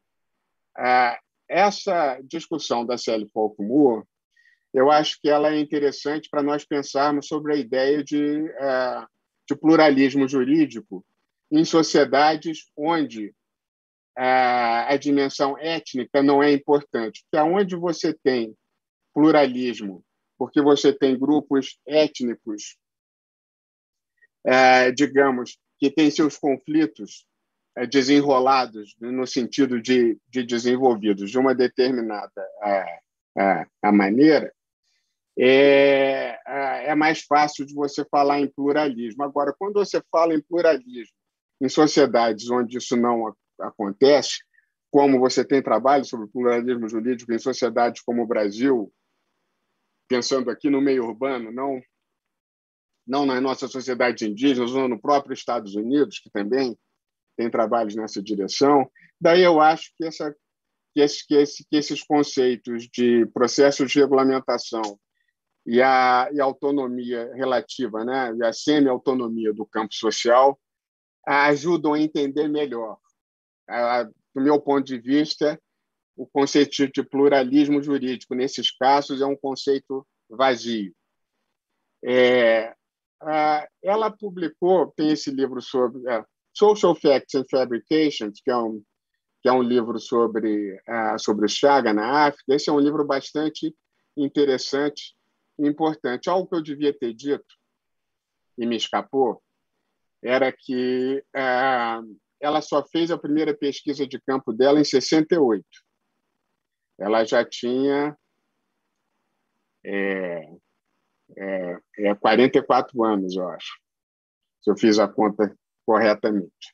[SPEAKER 3] Essa discussão da Sally Falk Moore, eu acho que ela é interessante para nós pensarmos sobre a ideia de pluralismo jurídico em sociedades onde a dimensão étnica não é importante. Porque onde você tem pluralismo, porque você tem grupos étnicos, digamos, que têm seus conflitos desenrolados no sentido de desenvolvidos de uma determinada maneira, é mais fácil de você falar em pluralismo. Agora, quando você fala em pluralismo em sociedades onde isso não acontece, como você tem trabalho sobre pluralismo jurídico em sociedades como o Brasil, pensando aqui no meio urbano, não nas nossas sociedades indígenas, ou no próprio Estados Unidos, que também tem trabalhos nessa direção, daí eu acho que esses conceitos de processos de regulamentação e a autonomia relativa, né, e a semi-autonomia do campo social ajudam a entender melhor. Do meu ponto de vista, o conceito de pluralismo jurídico, nesses casos, é um conceito vazio. Ela publicou, tem esse livro sobre Social Facts and Fabrications, que é um livro sobre o Chaga na África. Esse é um livro bastante interessante e importante. Algo que eu devia ter dito e me escapou era que ela só fez a primeira pesquisa de campo dela em 68. Ela já tinha 44 anos, eu acho, se eu fiz a conta corretamente.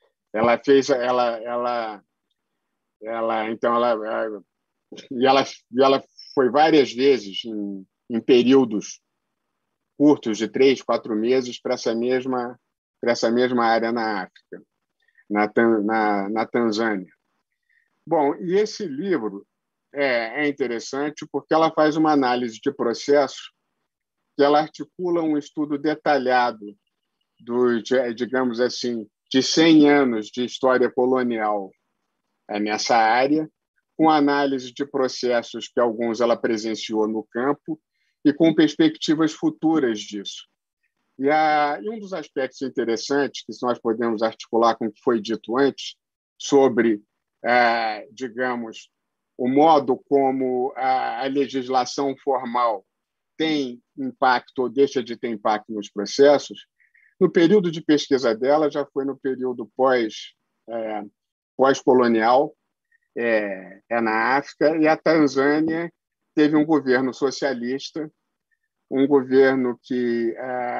[SPEAKER 3] Ela foi várias vezes em períodos curtos de 3, 4 meses para essa mesma área na África, na Tanzânia. Bom, e esse livro é interessante porque ela faz uma análise de processo que ela articula um estudo detalhado digamos assim, de 100 anos de história colonial nessa área, com análise de processos que alguns ela presenciou no campo e com perspectivas futuras disso. E um dos aspectos interessantes que nós podemos articular com o que foi dito antes sobre, digamos, o modo como a legislação formal tem impacto ou deixa de ter impacto nos processos, no período de pesquisa dela, já foi no período pós-colonial, na África, e a Tanzânia teve um governo socialista, um governo que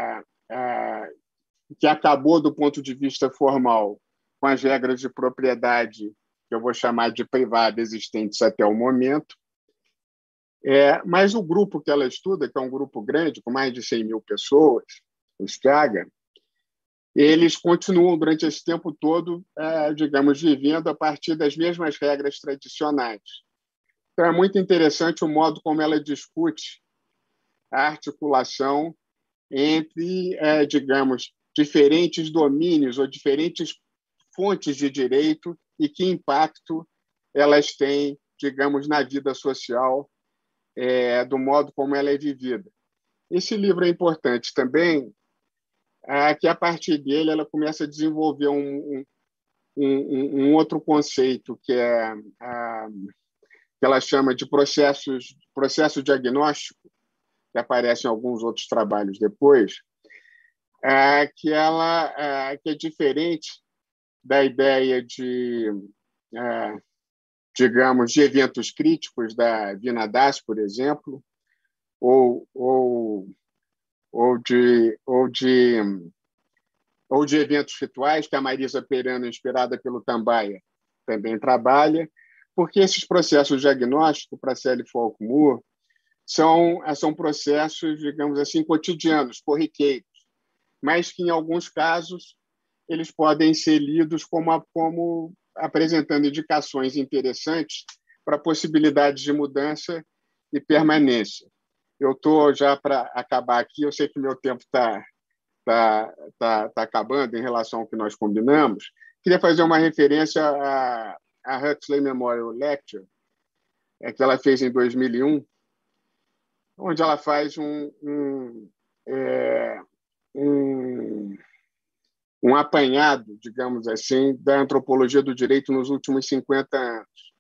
[SPEAKER 3] acabou, do ponto de vista formal, com as regras de propriedade, que eu vou chamar de privada, existentes até o momento. Mas o grupo que ela estuda, que é um grupo grande, com mais de 100 mil pessoas, os Chaga, eles continuam durante esse tempo todo, digamos, vivendo a partir das mesmas regras tradicionais. Então, é muito interessante o modo como ela discute a articulação entre, digamos, diferentes domínios ou diferentes fontes de direito e que impacto elas têm, digamos, na vida social, do modo como ela é vivida. Esse livro é importante também, que a partir dele ela começa a desenvolver um outro conceito, que é que ela chama de processo diagnóstico, que aparece em alguns outros trabalhos depois, que é diferente da ideia de, digamos, de eventos críticos da Vina Das, por exemplo, ou de eventos rituais, que a Marisa Perano, inspirada pelo Tambaia, também trabalha, porque esses processos diagnósticos, para Sally Falk Moore, são processos, digamos assim, cotidianos, corriqueiros, mas que, em alguns casos, eles podem ser lidos como apresentando indicações interessantes para possibilidades de mudança e permanência. Eu estou já para acabar aqui, eu sei que meu tempo está acabando em relação ao que nós combinamos. Queria fazer uma referência à Huxley Memorial Lecture, que ela fez em 2001, onde ela faz um apanhado, digamos assim, da antropologia do direito nos últimos 50 anos.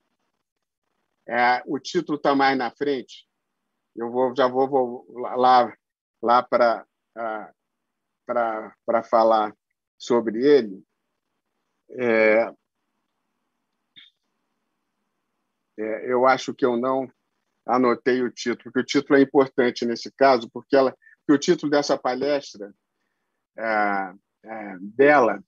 [SPEAKER 3] O título está mais na frente. Eu já vou lá para falar sobre ele. Eu acho que eu não anotei o título, porque o título é importante nesse caso, porque o título dessa palestra dela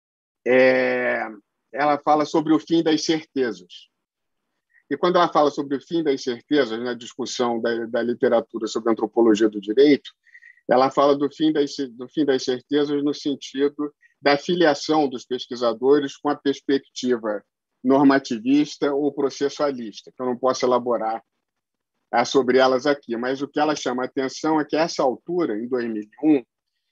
[SPEAKER 3] ela fala sobre o fim das certezas. E quando ela fala sobre o fim das certezas, na discussão da literatura sobre a antropologia do direito, ela fala do fim das certezas no sentido da filiação dos pesquisadores com a perspectiva normativista ou processualista, que eu não posso elaborar sobre elas aqui, mas o que ela chama a atenção é que, a essa altura, em 2001,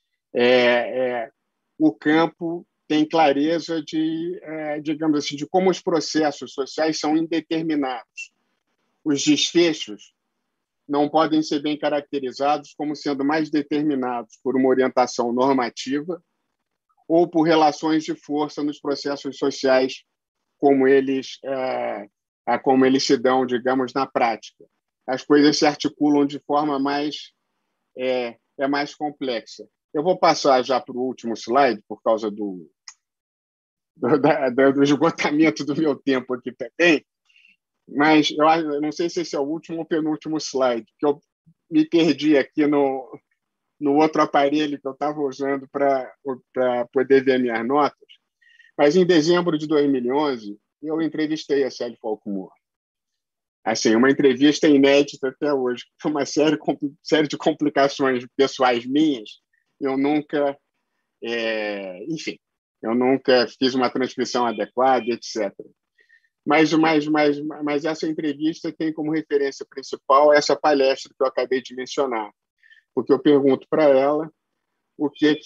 [SPEAKER 3] o campo tem clareza digamos assim, de como os processos sociais são indeterminados. Os desfechos não podem ser bem caracterizados como sendo mais determinados por uma orientação normativa ou por relações de força nos processos sociais como eles se dão, digamos, na prática. As coisas se articulam de forma mais complexa. Eu vou passar já para o último slide, por causa do esgotamento do meu tempo aqui também, mas eu não sei se esse é o último ou penúltimo slide, que eu me perdi aqui no outro aparelho que eu estava usando para poder ver minhas notas. Mas, em dezembro de 2011, eu entrevistei a Sally Falk Moore. Assim, uma entrevista inédita até hoje, por uma série de complicações pessoais minhas. Eu nunca, eu nunca fiz uma transcrição adequada, etc. Mas essa entrevista tem como referência principal essa palestra que eu acabei de mencionar, porque eu pergunto para ela o que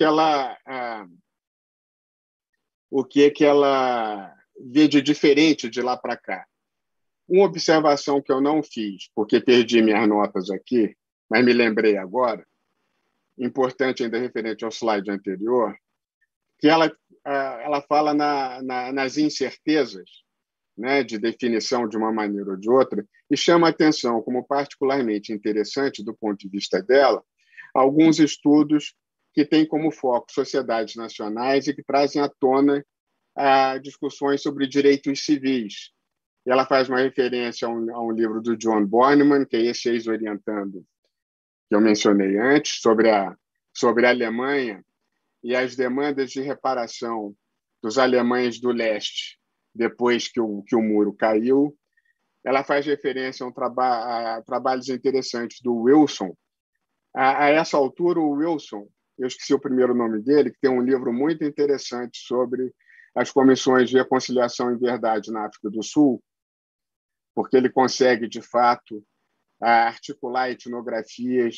[SPEAKER 3] ela vê de diferente de lá para cá. Uma observação que eu não fiz, porque perdi minhas notas aqui, mas me lembrei agora, importante ainda referente ao slide anterior, que ela fala nas incertezas, né, de definição de uma maneira ou de outra, e chama a atenção como particularmente interessante, do ponto de vista dela, alguns estudos que têm como foco sociedades nacionais e que trazem à tona discussões sobre direitos civis. E ela faz uma referência a um livro do John Bornemann, que é esse ex-orientando que eu mencionei antes, sobre a Alemanha e as demandas de reparação dos alemães do leste depois que o muro caiu. Ela faz referência a trabalhos interessantes do Wilson. A essa altura, o Wilson, eu esqueci o primeiro nome dele, que tem um livro muito interessante sobre as comissões de reconciliação e verdade na África do Sul, porque ele consegue, de fato, articular etnografias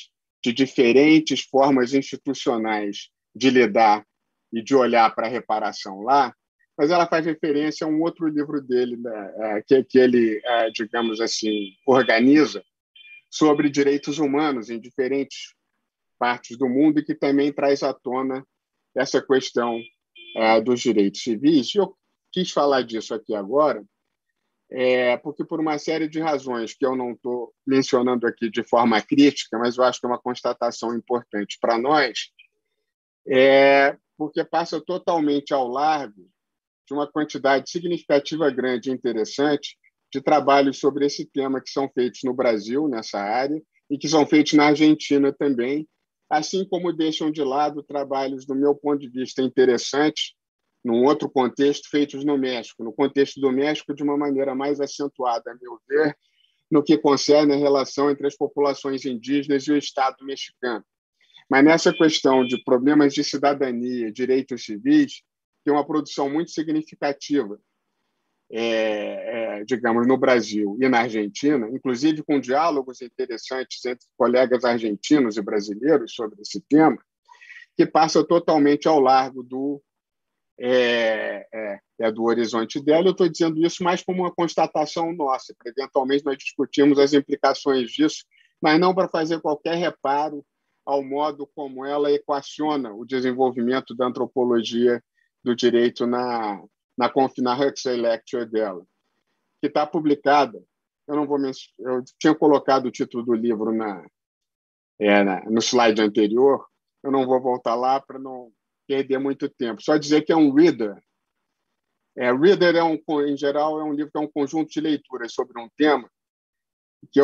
[SPEAKER 3] de diferentes formas institucionais de lidar e de olhar para a reparação lá, mas ela faz referência a um outro livro dele, né, que ele, digamos assim, organiza sobre direitos humanos em diferentes partes do mundo e que também traz à tona essa questão dos direitos civis. E eu quis falar disso aqui agora, porque por uma série de razões que eu não estou mencionando aqui de forma crítica, mas eu acho que é uma constatação importante para nós, porque passa totalmente ao largo de uma quantidade significativa, grande e interessante de trabalhos sobre esse tema que são feitos no Brasil, nessa área, e que são feitos na Argentina também, assim como deixam de lado trabalhos, do meu ponto de vista, interessantes, num outro contexto, feitos no México. No contexto do México, de uma maneira mais acentuada, a meu ver, no que concerne a relação entre as populações indígenas e o Estado mexicano. Mas nessa questão de problemas de cidadania, direitos civis, tem uma produção muito significativa, digamos, no Brasil e na Argentina, inclusive com diálogos interessantes entre colegas argentinos e brasileiros sobre esse tema, que passa totalmente ao largo do horizonte dela. Eu estou dizendo isso mais como uma constatação nossa, para eventualmente nós discutirmos as implicações disso, mas não para fazer qualquer reparo ao modo como ela equaciona o desenvolvimento da antropologia do direito na Huxley Lecture dela, que está publicada. Eu tinha colocado o título do livro no slide anterior, eu não vou voltar lá para não perder muito tempo. Só dizer que é um reader. Reader, em geral, é um livro que é um conjunto de leituras sobre um tema que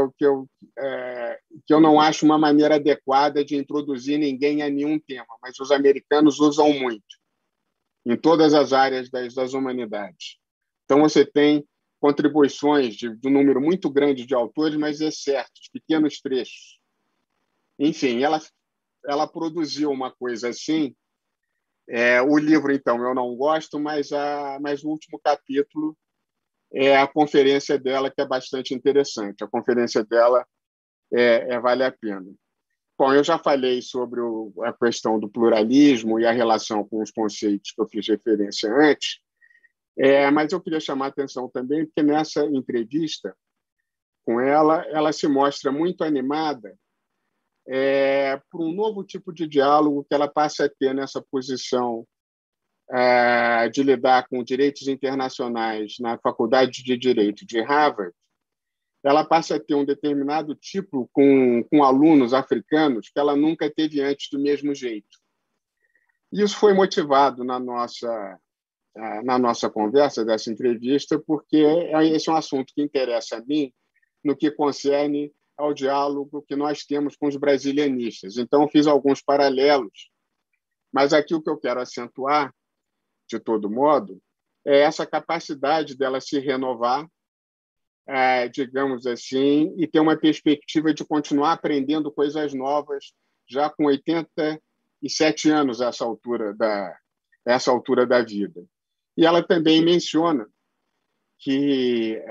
[SPEAKER 3] eu não acho uma maneira adequada de introduzir ninguém a nenhum tema, mas os americanos usam muito, em todas as áreas das humanidades. Então, você tem contribuições de um número muito grande de autores, mas excertos, pequenos trechos. Enfim, ela produziu uma coisa assim. O livro, então, eu não gosto, mas o último capítulo é a conferência dela, que é bastante interessante. A conferência dela vale a pena. Bom, eu já falei sobre a questão do pluralismo e a relação com os conceitos que eu fiz referência antes, mas eu queria chamar a atenção também, porque nessa entrevista com ela se mostra muito animada por um novo tipo de diálogo que ela passa a ter nessa posição de lidar com direitos internacionais na Faculdade de Direito de Harvard. Ela passa a ter um determinado tipo com alunos africanos que ela nunca teve antes do mesmo jeito. Isso foi motivado na nossa conversa dessa entrevista, porque esse é um assunto que interessa a mim no que concerne ao diálogo que nós temos com os brasilianistas. Então, fiz alguns paralelos, mas aqui o que eu quero acentuar, de todo modo, é essa capacidade dela se renovar, digamos assim, e ter uma perspectiva de continuar aprendendo coisas novas, já com 87 anos a essa altura da vida. E ela também menciona que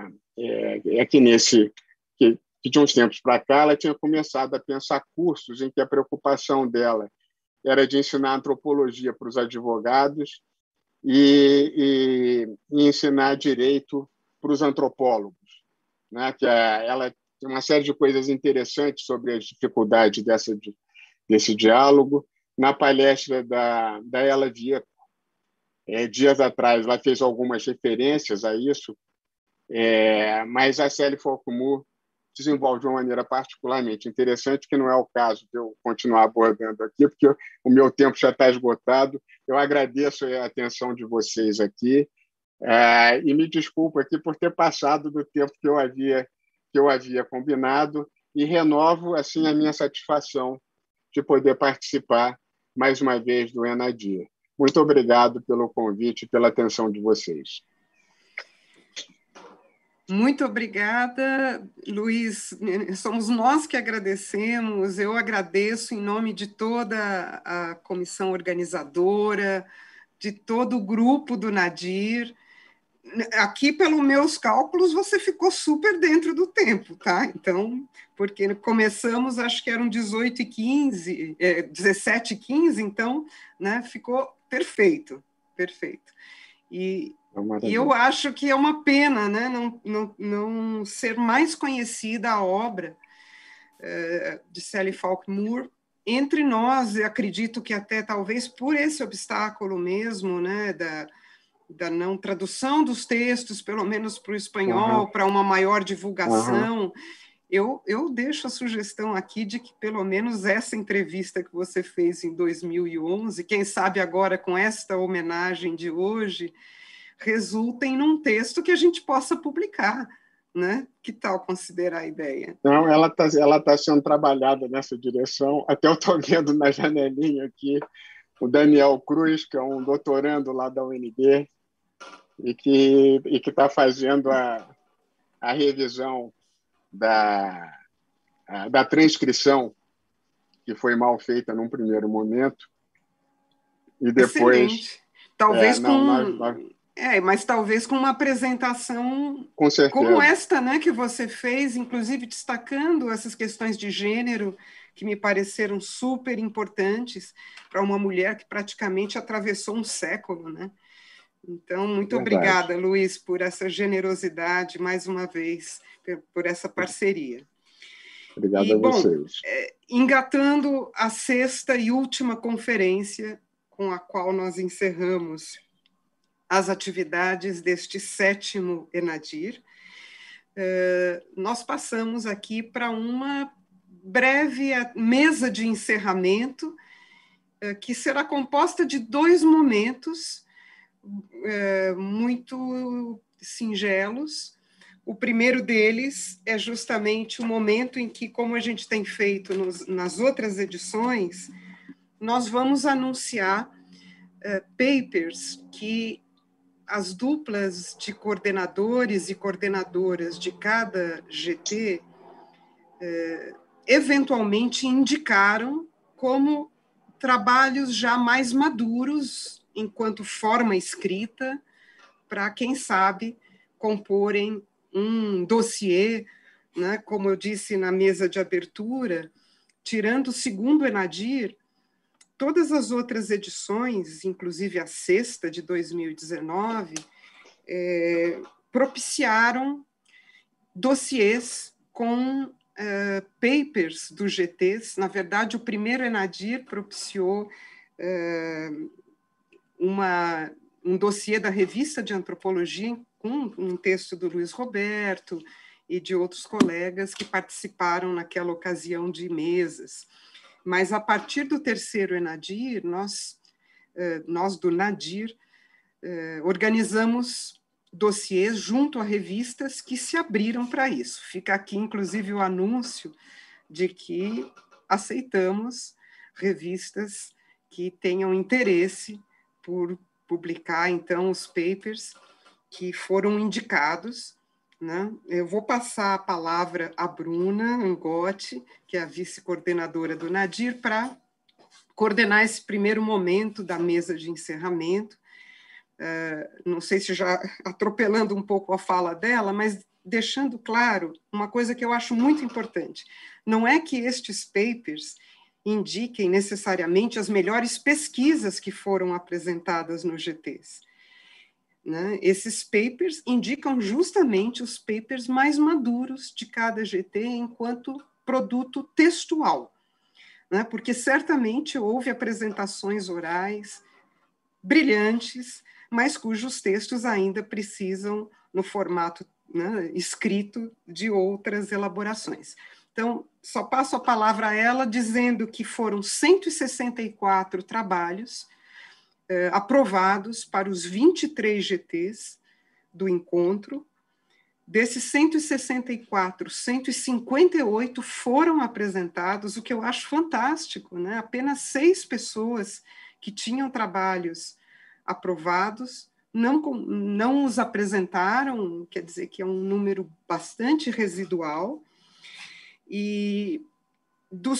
[SPEAKER 3] que de uns tempos para cá ela tinha começado a pensar cursos em que a preocupação dela era de ensinar antropologia para os advogados e ensinar direito para os antropólogos, né? Que ela tem uma série de coisas interessantes sobre as dificuldades desse diálogo. Na palestra da Ela Vieco, dias atrás, ela fez algumas referências a isso, mas a Sally Falcomoor desenvolve de uma maneira particularmente interessante, que não é o caso de eu continuar abordando aqui, porque o meu tempo já está esgotado. Eu agradeço a atenção de vocês aqui e me desculpo aqui por ter passado do tempo que eu havia combinado e renovo assim a minha satisfação de poder participar mais uma vez do ENADIR. Muito obrigado pelo convite e pela atenção de vocês.
[SPEAKER 1] Muito obrigada, Luiz. Somos nós que agradecemos. Eu agradeço em nome de toda a comissão organizadora, de todo o grupo do NADIR. aqui, pelos meus cálculos, você ficou super dentro do tempo, tá? Então, porque começamos, acho que eram 18h15, 17h15, então, né, ficou perfeito, perfeito. E eu acho que é uma pena, né, não ser mais conhecida a obra de Sally Falk Moore entre nós. Eu acredito que até talvez por esse obstáculo mesmo, né, da não tradução dos textos, pelo menos para o espanhol, para uma maior divulgação. Eu deixo a sugestão aqui de que, pelo menos, essa entrevista que você fez em 2011, quem sabe agora com esta homenagem de hoje, resultem num texto que a gente possa publicar, né? Que tal considerar a ideia?
[SPEAKER 3] Não, ela tá sendo trabalhada nessa direção. Até eu estou vendo na janelinha aqui o Daniel Cruz, que é um doutorando lá da UNB, e que está fazendo a revisão da transcrição, que foi mal feita num primeiro momento, e depois...
[SPEAKER 1] Excelente. Talvez mas talvez com uma apresentação
[SPEAKER 3] com certeza,
[SPEAKER 1] como esta, né, que você fez, inclusive destacando essas questões de gênero, que me pareceram super importantes para uma mulher que praticamente atravessou um século, né? Então, muito obrigada, Luiz, por essa generosidade, mais uma vez, por essa parceria.
[SPEAKER 3] Obrigado a vocês.
[SPEAKER 1] Engatando a sexta e última conferência com a qual nós encerramos as atividades deste 7º ENADIR, nós passamos aqui para uma breve mesa de encerramento, que será composta de 2 momentos muito singelos. O primeiro deles é justamente o momento em que, como a gente tem feito nas outras edições, nós vamos anunciar papers que as duplas de coordenadores e coordenadoras de cada GT eventualmente indicaram como trabalhos já mais maduros enquanto forma escrita, para, quem sabe, comporem um dossiê, né, como eu disse na mesa de abertura, tirando o 2º ENADIR, todas as outras edições, inclusive a 6ª de 2019, propiciaram dossiês com papers dos GTs. Na verdade, o primeiro ENADIR propiciou um dossiê da Revista de Antropologia com um texto do Luiz Roberto e de outros colegas que participaram naquela ocasião de mesas. Mas, a partir do 3º ENADIR, nós do NADIR, organizamos dossiês junto a revistas que se abriram para isso. Fica aqui, inclusive, o anúncio de que aceitamos revistas que tenham interesse por publicar, então, os papers que foram indicados, né? Eu vou passar a palavra à Bruna Angotti, que é a vice-coordenadora do NADIR, para coordenar esse primeiro momento da mesa de encerramento. Não sei se já atropelando um pouco a fala dela, mas deixando claro uma coisa que eu acho muito importante. Não é que estes papers indiquem necessariamente as melhores pesquisas que foram apresentadas nos GTs. Né? Esses papers indicam justamente os papers mais maduros de cada GT enquanto produto textual, né? Porque certamente houve apresentações orais brilhantes, mas cujos textos ainda precisam, no formato, né, escrito, de outras elaborações. Então, só passo a palavra a ela, dizendo que foram 164 trabalhos aprovados para os 23 GTs do encontro. Desses 164, 158 foram apresentados, o que eu acho fantástico, né? Apenas 6 pessoas que tinham trabalhos aprovados não os apresentaram, quer dizer que é um número bastante residual. E dos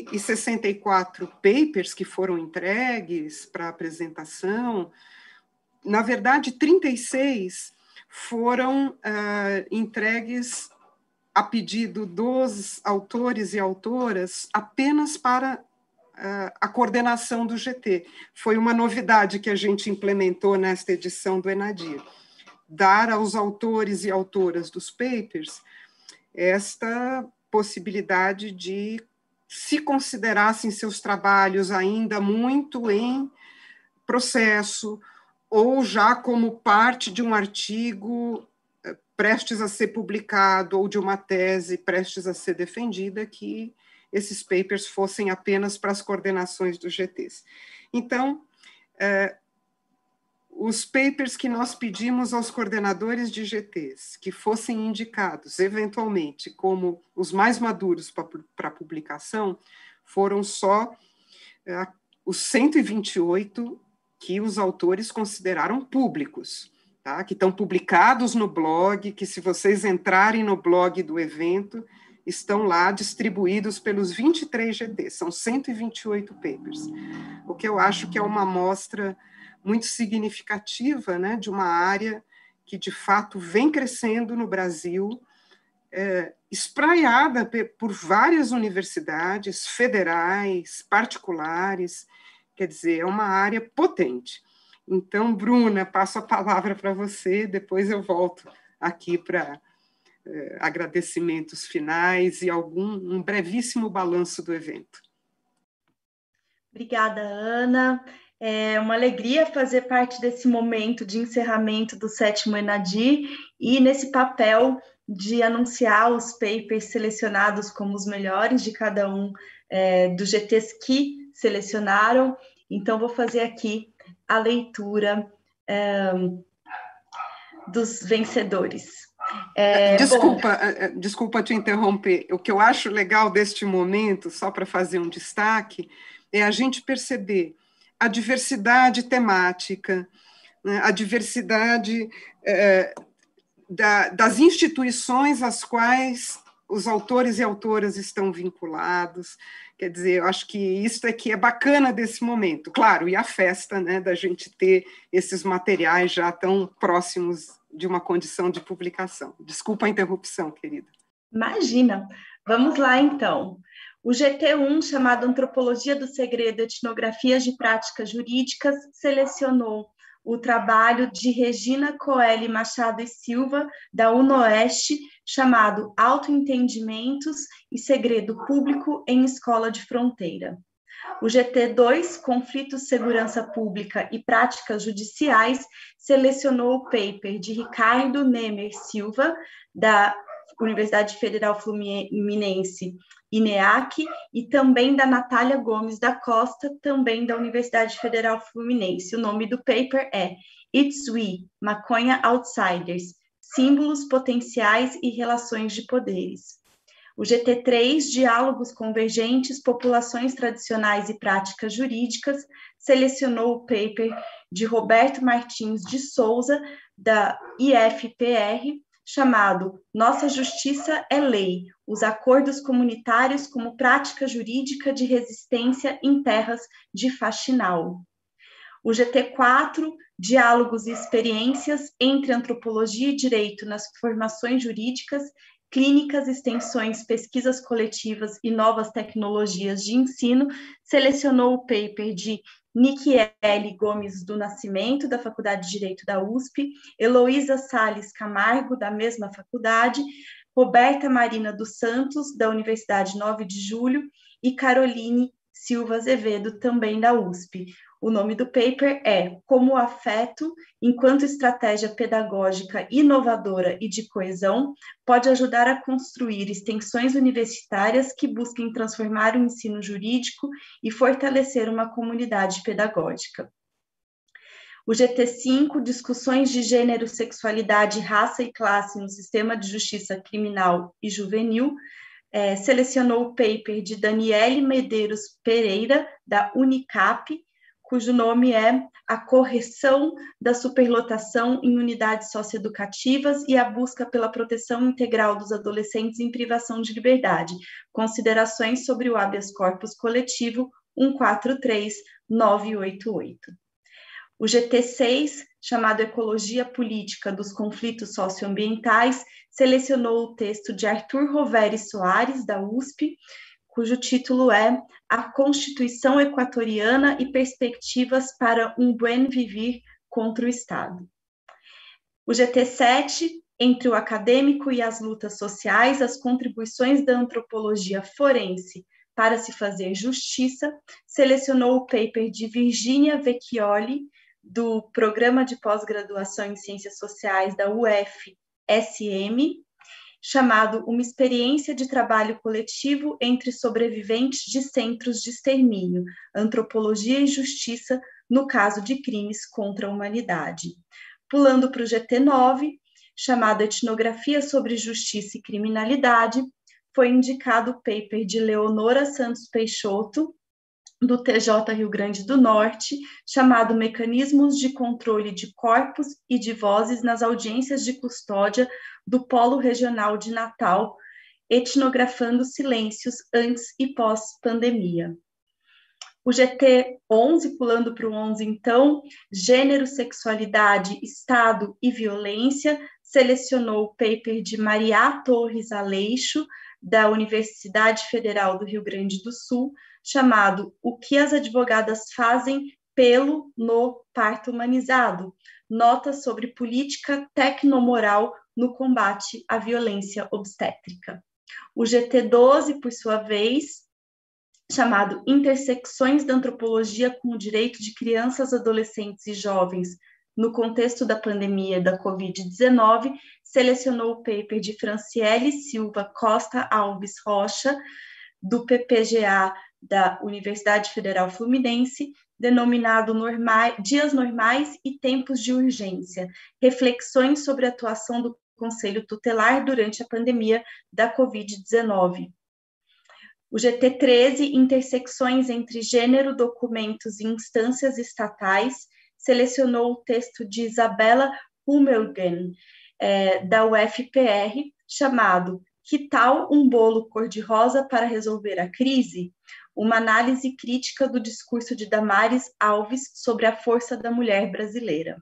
[SPEAKER 1] 164 papers que foram entregues para apresentação, na verdade, 36 foram entregues a pedido dos autores e autoras apenas para a coordenação do GT. Foi uma novidade que a gente implementou nesta edição do ENADIR, dar aos autores e autoras dos papers esta possibilidade de, se considerassem seus trabalhos ainda muito em processo, ou já como parte de um artigo prestes a ser publicado, ou de uma tese prestes a ser defendida, que esses papers fossem apenas para as coordenações dos GTs. Então, os papers que nós pedimos aos coordenadores de GTs, que fossem indicados, eventualmente, como os mais maduros para publicação, foram só os 128 que os autores consideraram públicos, tá? Que estão publicados no blog, que se vocês entrarem no blog do evento, estão lá distribuídos pelos 23 GTs, são 128 papers, o que eu acho que é uma amostra muito significativa, né, de uma área que, de fato, vem crescendo no Brasil, espraiada por várias universidades federais, particulares, quer dizer, é uma área potente. Então, Bruna, passo a palavra para você, depois eu volto aqui para agradecimentos finais e um brevíssimo balanço do evento.
[SPEAKER 4] Obrigada, Ana. É uma alegria fazer parte desse momento de encerramento do 7º ENADIR e nesse papel de anunciar os papers selecionados como os melhores de cada um dos GTs que selecionaram. Então, vou fazer aqui a leitura dos vencedores.
[SPEAKER 1] Desculpa te interromper. O que eu acho legal deste momento, só para fazer um destaque, é a gente perceber a diversidade temática, né, a diversidade das instituições às quais os autores e autoras estão vinculados. Quer dizer, eu acho que isso é que é bacana desse momento. Claro, e a festa, né, da gente ter esses materiais já tão próximos de uma condição de publicação. Desculpa a interrupção, querida.
[SPEAKER 4] Imagina. Vamos lá, então. O GT1, chamado Antropologia do Segredo, Etnografias de Práticas Jurídicas, selecionou o trabalho de Regina Coeli Machado e Silva, da UNOeste, chamado Autoentendimentos e Segredo Público em Escola de Fronteira. O GT2, Conflitos, Segurança Pública e Práticas Judiciais, selecionou o paper de Ricardo Nemer Silva, da Universidade Federal Fluminense, INEAC, e também da Natália Gomes da Costa, também da Universidade Federal Fluminense. O nome do paper é It's We, Maconha Outsiders, Símbolos, Potenciais e Relações de Poderes. O GT3, Diálogos Convergentes, Populações Tradicionais e Práticas Jurídicas, selecionou o paper de Roberto Martins de Souza, da IFPR, chamado Nossa Justiça é Lei, os acordos comunitários como prática jurídica de resistência em terras de faxinal. O GT4, Diálogos e Experiências entre Antropologia e Direito nas Formações Jurídicas, Clínicas, Extensões, Pesquisas Coletivas e Novas Tecnologias de Ensino, selecionou o paper de Niquiele Gomes do Nascimento, da Faculdade de Direito da USP, Heloísa Salles Camargo, da mesma faculdade, Roberta Marina dos Santos, da Universidade 9 de Julho, e Caroline Silva Azevedo, também da USP. O nome do paper é Como o Afeto, enquanto estratégia pedagógica inovadora e de coesão, pode ajudar a construir extensões universitárias que busquem transformar o ensino jurídico e fortalecer uma comunidade pedagógica. O GT5, Discussões de Gênero, Sexualidade, Raça e Classe no Sistema de Justiça Criminal e Juvenil, selecionou o paper de Daniele Medeiros Pereira, da Unicap, cujo nome é A Correção da Superlotação em Unidades Socioeducativas e a Busca pela Proteção Integral dos Adolescentes em Privação de Liberdade, Considerações sobre o Habeas Corpus Coletivo 143988. O GT6, chamado Ecologia Política dos Conflitos Socioambientais, selecionou o texto de Arthur Roveri Soares, da USP, cujo título é A Constituição Equatoriana e Perspectivas para um Buen Vivir contra o Estado. O GT7, Entre o Acadêmico e as Lutas Sociais, as contribuições da antropologia forense para se fazer justiça, selecionou o paper de Virginia Vecchioli, do Programa de Pós-Graduação em Ciências Sociais da UFSM, chamado Uma Experiência de Trabalho Coletivo entre Sobreviventes de Centros de Extermínio, Antropologia e Justiça no caso de crimes contra a humanidade. Pulando para o GT9, chamado Etnografia sobre Justiça e Criminalidade, foi indicado o paper de Leonora Santos Peixoto, do TJ Rio Grande do Norte, chamado Mecanismos de Controle de Corpos e de Vozes nas Audiências de Custódia do Polo Regional de Natal, etnografando silêncios antes e pós-pandemia. O GT11, pulando para o 11 então, Gênero, Sexualidade, Estado e Violência, selecionou o paper de Maria Torres Aleixo, da Universidade Federal do Rio Grande do Sul, chamado O que as advogadas fazem pelo no parto humanizado, notas sobre política tecnomoral no combate à violência obstétrica. O GT12, por sua vez, chamado Intersecções da Antropologia com o Direito de Crianças, Adolescentes e Jovens no contexto da pandemia da Covid-19, selecionou o paper de Franciele Silva Costa Alves Rocha, do PPGA da Universidade Federal Fluminense, denominado Dias Normais e Tempos de Urgência, reflexões sobre a atuação do Conselho Tutelar durante a pandemia da Covid-19. O GT13, Intersecções entre Gênero, Documentos e Instâncias Estatais, selecionou o texto de Isabela Hummelgen, da UFPR, chamado Que tal um bolo cor-de-rosa para resolver a crise? Uma análise crítica do discurso de Damares Alves sobre a força da mulher brasileira.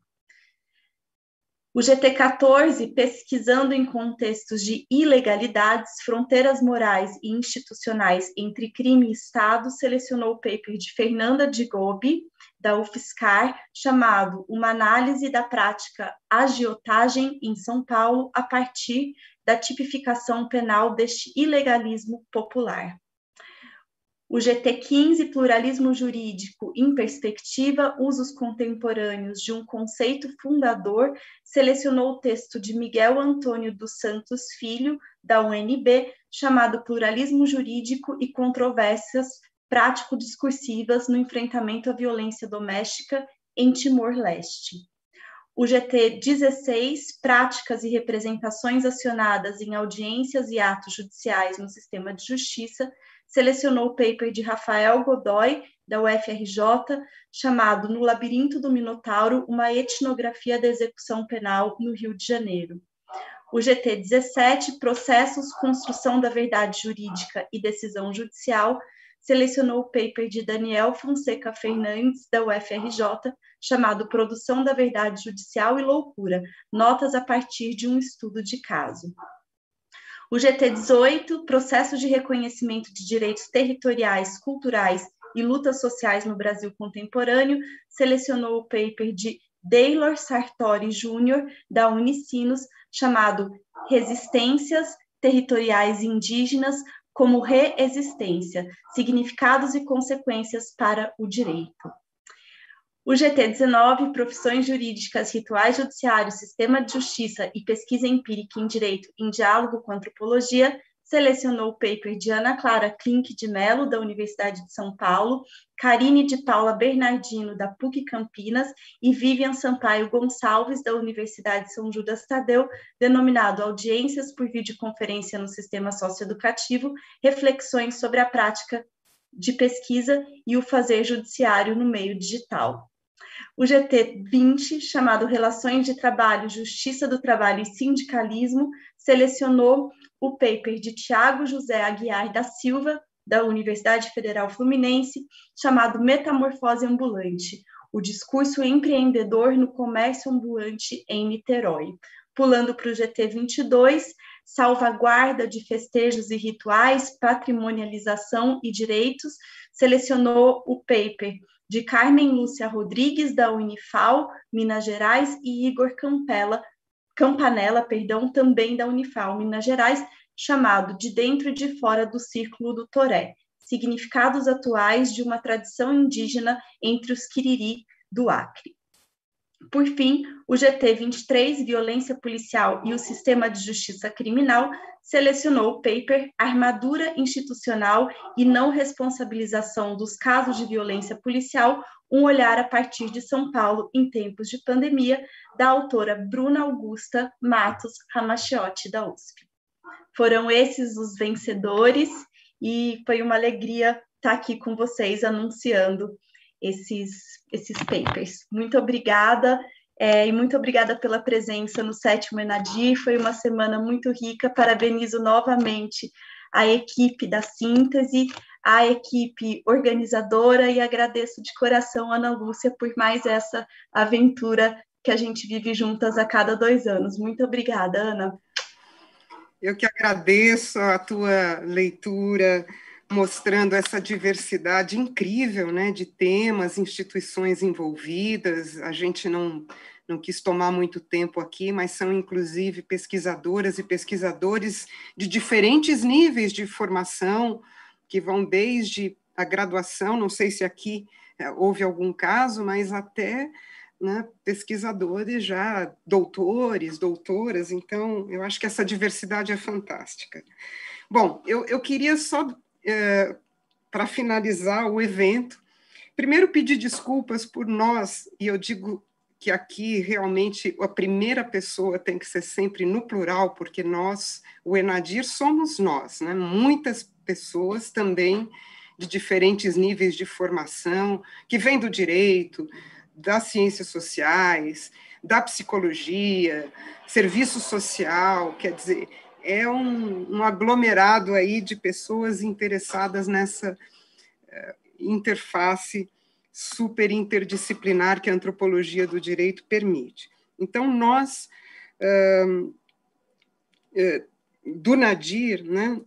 [SPEAKER 4] O GT14, pesquisando em contextos de ilegalidades, fronteiras morais e institucionais entre crime e Estado, selecionou o paper de Fernanda Digobi, da UFSCar, chamado Uma Análise da Prática Agiotagem em São Paulo a partir da tipificação penal deste ilegalismo popular. O GT15, Pluralismo Jurídico em Perspectiva, Usos Contemporâneos de um Conceito Fundador, selecionou o texto de Miguel Antônio dos Santos Filho, da UNB, chamado Pluralismo Jurídico e Controvérsias Prático-Discursivas no Enfrentamento à Violência Doméstica em Timor-Leste. O GT16, Práticas e Representações Acionadas em Audiências e Atos Judiciais no Sistema de Justiça, selecionou o paper de Rafael Godoy, da UFRJ, chamado No Labirinto do Minotauro, uma etnografia da execução penal no Rio de Janeiro. O GT17, Processos, Construção da Verdade Jurídica e Decisão Judicial, selecionou o paper de Daniel Fonseca Fernandes, da UFRJ, chamado Produção da Verdade Judicial e Loucura, notas a partir de um estudo de caso. O GT18, Processo de Reconhecimento de Direitos Territoriais, Culturais e Lutas Sociais no Brasil Contemporâneo, selecionou o paper de Daylor Sartori Jr., da Unicinos, chamado Resistências Territoriais Indígenas como Reexistência, Significados e Consequências para o Direito. O GT19, Profissões Jurídicas, Rituais Judiciários, Sistema de Justiça e Pesquisa Empírica em Direito em Diálogo com a Antropologia, selecionou o paper de Ana Clara Klink de Mello, da Universidade de São Paulo, Karine de Paula Bernardino, da PUC Campinas, e Vivian Sampaio Gonçalves, da Universidade São Judas Tadeu, denominado Audiências por Videoconferência no Sistema Socioeducativo, reflexões sobre a prática de pesquisa e o fazer judiciário no meio digital. O GT20, chamado Relações de Trabalho, Justiça do Trabalho e Sindicalismo, selecionou o paper de Tiago José Aguiar da Silva, da Universidade Federal Fluminense, chamado Metamorfose Ambulante, o discurso empreendedor no comércio ambulante em Niterói. Pulando para o GT 22, salvaguarda de festejos e rituais, patrimonialização e direitos, selecionou o paper de Carmen Lúcia Rodrigues, da Unifal, Minas Gerais, e Igor Campanella, também da Unifal, Minas Gerais, chamado De Dentro e de Fora do Círculo do Toré, significados atuais de uma tradição indígena entre os Quiriri do Acre. Por fim, o GT 23, Violência Policial e o Sistema de Justiça Criminal, selecionou o paper Armadura Institucional e Não Responsabilização dos Casos de Violência Policial, um olhar a partir de São Paulo em tempos de pandemia, da autora Bruna Augusta Matos Ramachiotti, da USP. Foram esses os vencedores e foi uma alegria estar aqui com vocês anunciando esses papers. Muito obrigada, e muito obrigada pela presença no 7º ENADIR, foi uma semana muito rica, parabenizo novamente a equipe da Síntese, a equipe organizadora e agradeço de coração a Ana Lúcia por mais essa aventura que a gente vive juntas a cada 2 anos. Muito obrigada, Ana.
[SPEAKER 1] Eu que agradeço a tua leitura, mostrando essa diversidade incrível, né, de temas, instituições envolvidas. A gente não quis tomar muito tempo aqui, mas são, inclusive, pesquisadoras e pesquisadores de diferentes níveis de formação, que vão desde a graduação, não sei se aqui houve algum caso, mas até, né, pesquisadores já, doutores, doutoras. Então, eu acho que essa diversidade é fantástica. Bom, eu queria só, para finalizar o evento, primeiro pedir desculpas por nós, e eu digo que aqui realmente a primeira pessoa tem que ser sempre no plural, porque nós, o ENADIR, somos nós, né? Muitas pessoas também de diferentes níveis de formação, que vêm do direito, das ciências sociais, da psicologia, serviço social, quer dizer, é um aglomerado aí de pessoas interessadas nessa interface super interdisciplinar que a antropologia do direito permite. Então, nós, do NADIR, né,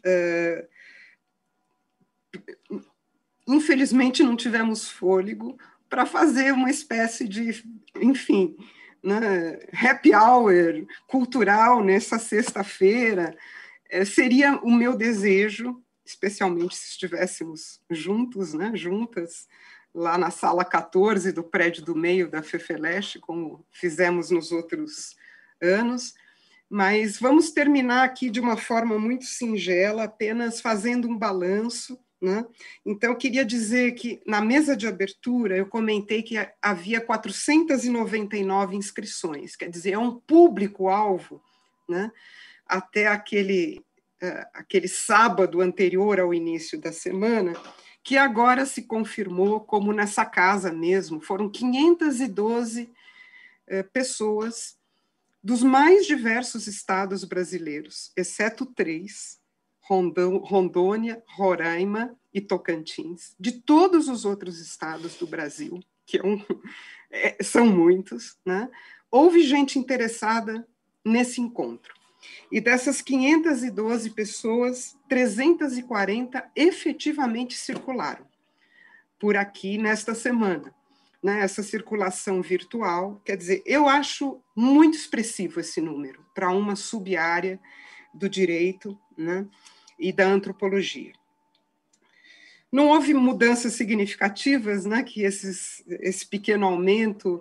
[SPEAKER 1] infelizmente não tivemos fôlego para fazer uma espécie de, enfim, né, happy hour cultural nessa sexta-feira. Seria o meu desejo, especialmente se estivéssemos juntos, né, juntas, lá na sala 14 do prédio do meio da FEFELESH, como fizemos nos outros anos, mas vamos terminar aqui de uma forma muito singela, apenas fazendo um balanço, né? Então, eu queria dizer que, na mesa de abertura, eu comentei que havia 499 inscrições, quer dizer, é um público-alvo, né? Até aquele sábado anterior ao início da semana, que agora se confirmou como nessa casa mesmo, foram 512 pessoas dos mais diversos estados brasileiros, exceto 3, Rondônia, Roraima e Tocantins, de todos os outros estados do Brasil, que são muitos, né? Houve gente interessada nesse encontro. E dessas 512 pessoas, 340 efetivamente circularam por aqui nesta semana, né? Essa circulação virtual, quer dizer, eu acho muito expressivo esse número para uma sub-área do direito, né, e da antropologia. Não houve mudanças significativas, né, que esse pequeno aumento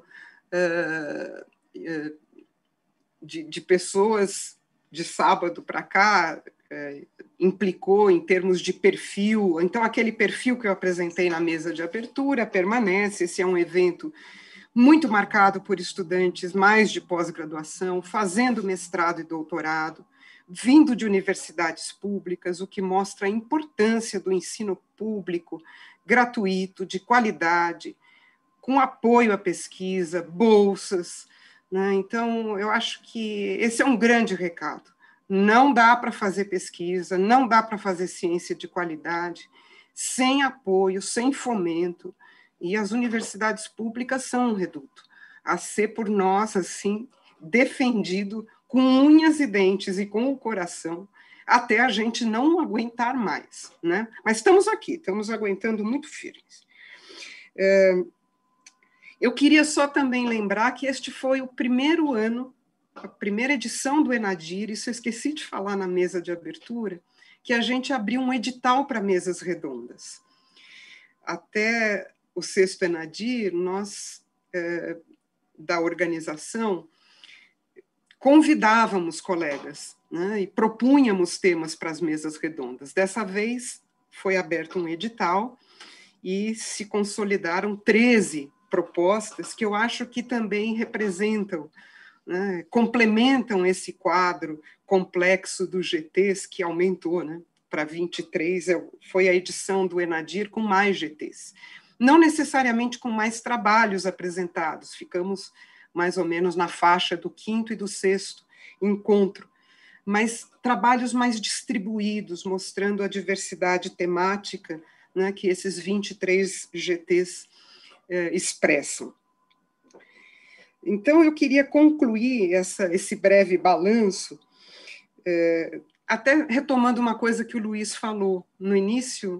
[SPEAKER 1] de pessoas de sábado para cá implicou em termos de perfil. Então, aquele perfil que eu apresentei na mesa de abertura permanece. Esse é um evento muito marcado por estudantes mais de pós-graduação, fazendo mestrado e doutorado, vindo de universidades públicas, o que mostra a importância do ensino público, gratuito, de qualidade, com apoio à pesquisa, bolsas, né? Então, eu acho que esse é um grande recado. Não dá para fazer pesquisa, não dá para fazer ciência de qualidade sem apoio, sem fomento, e as universidades públicas são um reduto a ser por nós, assim, defendido com unhas e dentes e com o coração, até a gente não aguentar mais, né? Mas estamos aqui, estamos aguentando muito firmes. Eu queria só também lembrar que este foi o primeiro ano, a primeira edição do Enadir, isso eu esqueci de falar na mesa de abertura, que a gente abriu um edital para mesas redondas. Até o sexto Enadir, nós, da organização, convidávamos colegas, né, e propunhamos temas para as mesas redondas. Dessa vez, foi aberto um edital e se consolidaram 13 propostas que eu acho que também representam, né, complementam esse quadro complexo dos GTs, que aumentou, né, para 23, foi a edição do Enadir com mais GTs. Não necessariamente com mais trabalhos apresentados, ficamos mais ou menos na faixa do 5º e do 6º encontro, mas trabalhos mais distribuídos, mostrando a diversidade temática, né, que esses 23 GTs expressam. Então, eu queria concluir esse breve balanço, até retomando uma coisa que o Luiz falou no início,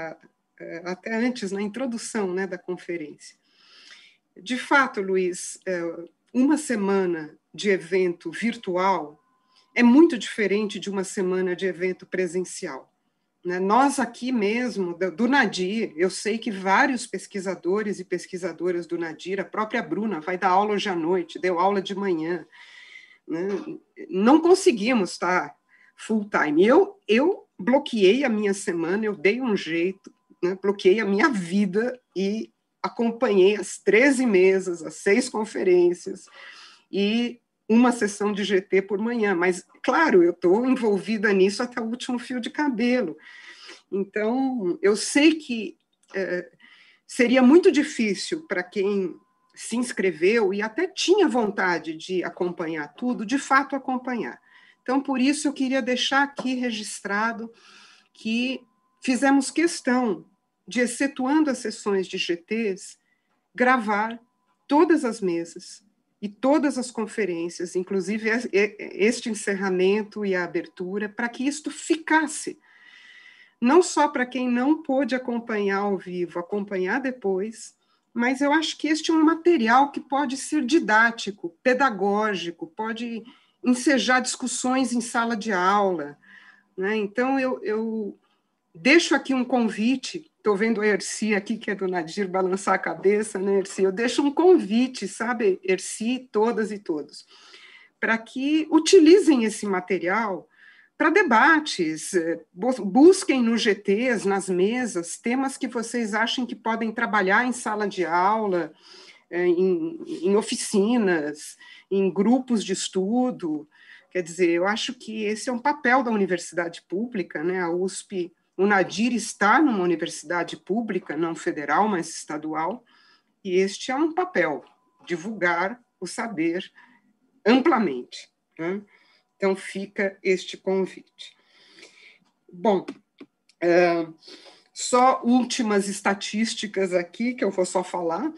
[SPEAKER 1] até antes, na introdução, né, da conferência. De fato, Luiz, uma semana de evento virtual é muito diferente de uma semana de evento presencial. Nós aqui mesmo, do Nadir, eu sei que vários pesquisadores e pesquisadoras do Nadir, a própria Bruna vai dar aula hoje à noite, deu aula de manhã, né? Não conseguimos estar full time. Eu bloqueei a minha semana, eu dei um jeito, né? Bloqueei a minha vida e acompanhei as 13 mesas, as 6 conferências e uma sessão de GT por manhã, mas, claro, eu estou envolvida nisso até o último fio de cabelo. Então, eu sei que seria muito difícil para quem se inscreveu e até tinha vontade de acompanhar tudo, de fato acompanhar. Então, por isso, eu queria deixar aqui registrado que fizemos questão de, excetuando as sessões de GTs, gravar todas as mesas e todas as conferências, inclusive este encerramento e a abertura, para que isto ficasse, não só para quem não pôde acompanhar ao vivo, acompanhar depois, mas eu acho que este é um material que pode ser didático, pedagógico, pode ensejar discussões em sala de aula, né? Então, eu deixo aqui um convite. Estou vendo a Erci aqui, que é do Nadir, balançar a cabeça, né, Erci? Eu deixo um convite, sabe, Erci, todas e todos, para que utilizem esse material para debates, busquem nos GTs, nas mesas, temas que vocês acham que podem trabalhar em sala de aula, em oficinas, em grupos de estudo. Quer dizer, eu acho que esse é um papel da universidade pública, né? A USP, o Nadir está numa universidade pública, não federal, mas estadual, e este é um papel, divulgar o saber amplamente, né? Então, fica este convite. Bom, só últimas estatísticas aqui, que eu vou só falar.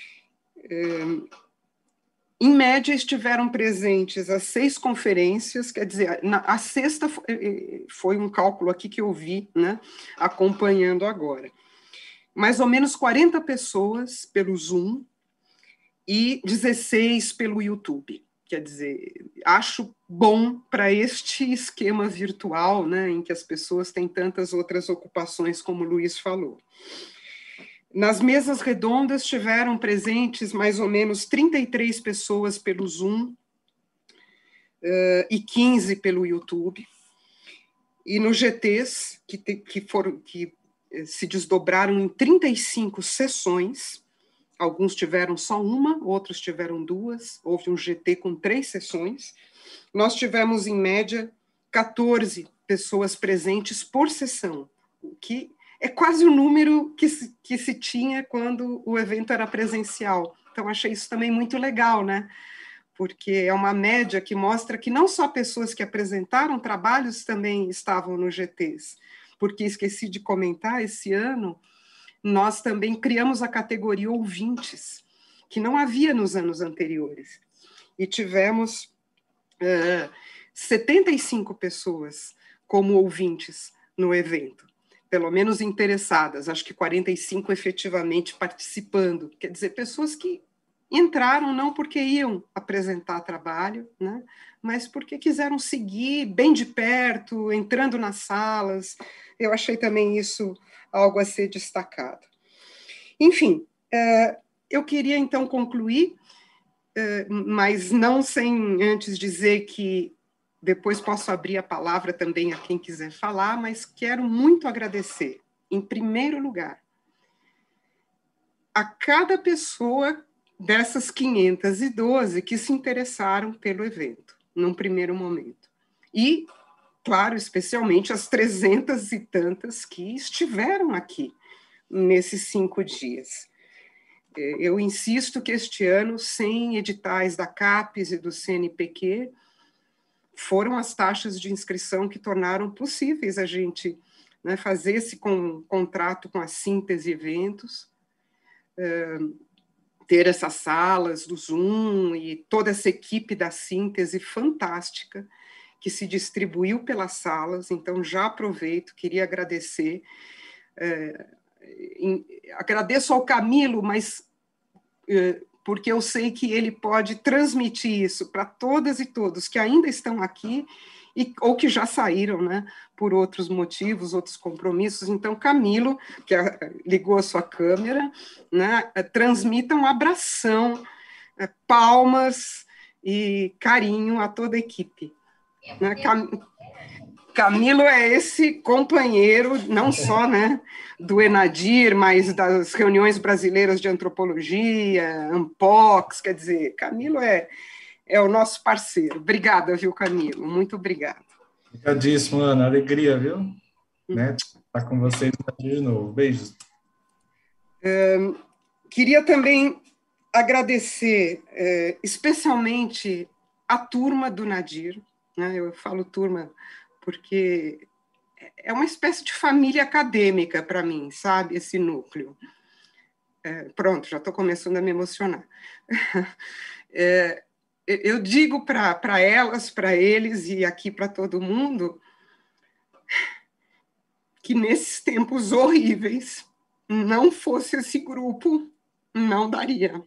[SPEAKER 1] Em média, estiveram presentes as 6 conferências, quer dizer, a sexta foi um cálculo aqui que eu vi, né, acompanhando agora. Mais ou menos 40 pessoas pelo Zoom e 16 pelo YouTube. Quer dizer, acho bom para este esquema virtual, né, em que as pessoas têm tantas outras ocupações, como o Luiz falou. Nas mesas redondas tiveram presentes mais ou menos 33 pessoas pelo Zoom e 15 pelo YouTube. E nos GTs, que se desdobraram em 35 sessões, alguns tiveram só uma, outros tiveram 2, houve um GT com 3 sessões, nós tivemos, em média, 14 pessoas presentes por sessão, o que é quase o número que se tinha quando o evento era presencial. Então, achei isso também muito legal, né? Porque é uma média que mostra que não só pessoas que apresentaram trabalhos também estavam nos GTs, porque esqueci de comentar, esse ano nós também criamos a categoria ouvintes, que não havia nos anos anteriores. E tivemos 75 pessoas como ouvintes no evento, pelo menos interessadas, acho que 45 efetivamente participando, quer dizer, pessoas que entraram não porque iam apresentar trabalho, né, mas porque quiseram seguir bem de perto, entrando nas salas. Eu achei também isso algo a ser destacado. Enfim, eu queria então concluir, mas não sem antes dizer que depois posso abrir a palavra também a quem quiser falar, mas quero muito agradecer, em primeiro lugar, a cada pessoa dessas 512 que se interessaram pelo evento, num primeiro momento. E, claro, especialmente as 300 e tantas que estiveram aqui nesses 5 dias. Eu insisto que este ano, sem editais da CAPES e do CNPq, foram as taxas de inscrição que tornaram possíveis a gente, né, fazer esse contrato com a Síntese Eventos, ter essas salas do Zoom e toda essa equipe da Síntese fantástica que se distribuiu pelas salas. Então, já aproveito, queria agradecer. Agradeço ao Camilo, mas porque eu sei que ele pode transmitir isso para todas e todos que ainda estão aqui ou que já saíram, né, por outros motivos, outros compromissos. Então, Camilo, que ligou a sua câmera, né, transmita um abração, palmas e carinho a toda a equipe. Né? Camilo é esse companheiro, não só, né, do Enadir, mas das reuniões brasileiras de antropologia, Ampox, quer dizer, Camilo é o nosso parceiro. Obrigada, viu, Camilo? Muito obrigada.
[SPEAKER 5] Obrigadíssimo, Ana. Alegria, viu? Né? Estar com vocês aqui de novo. Beijos.
[SPEAKER 1] Queria também agradecer especialmente a turma do Nadir, né? Eu falo turma porque é uma espécie de família acadêmica para mim, sabe, esse núcleo. Pronto, já estou começando a me emocionar. Eu digo para elas, para eles e aqui para todo mundo que nesses tempos horríveis, não fosse esse grupo, não daria.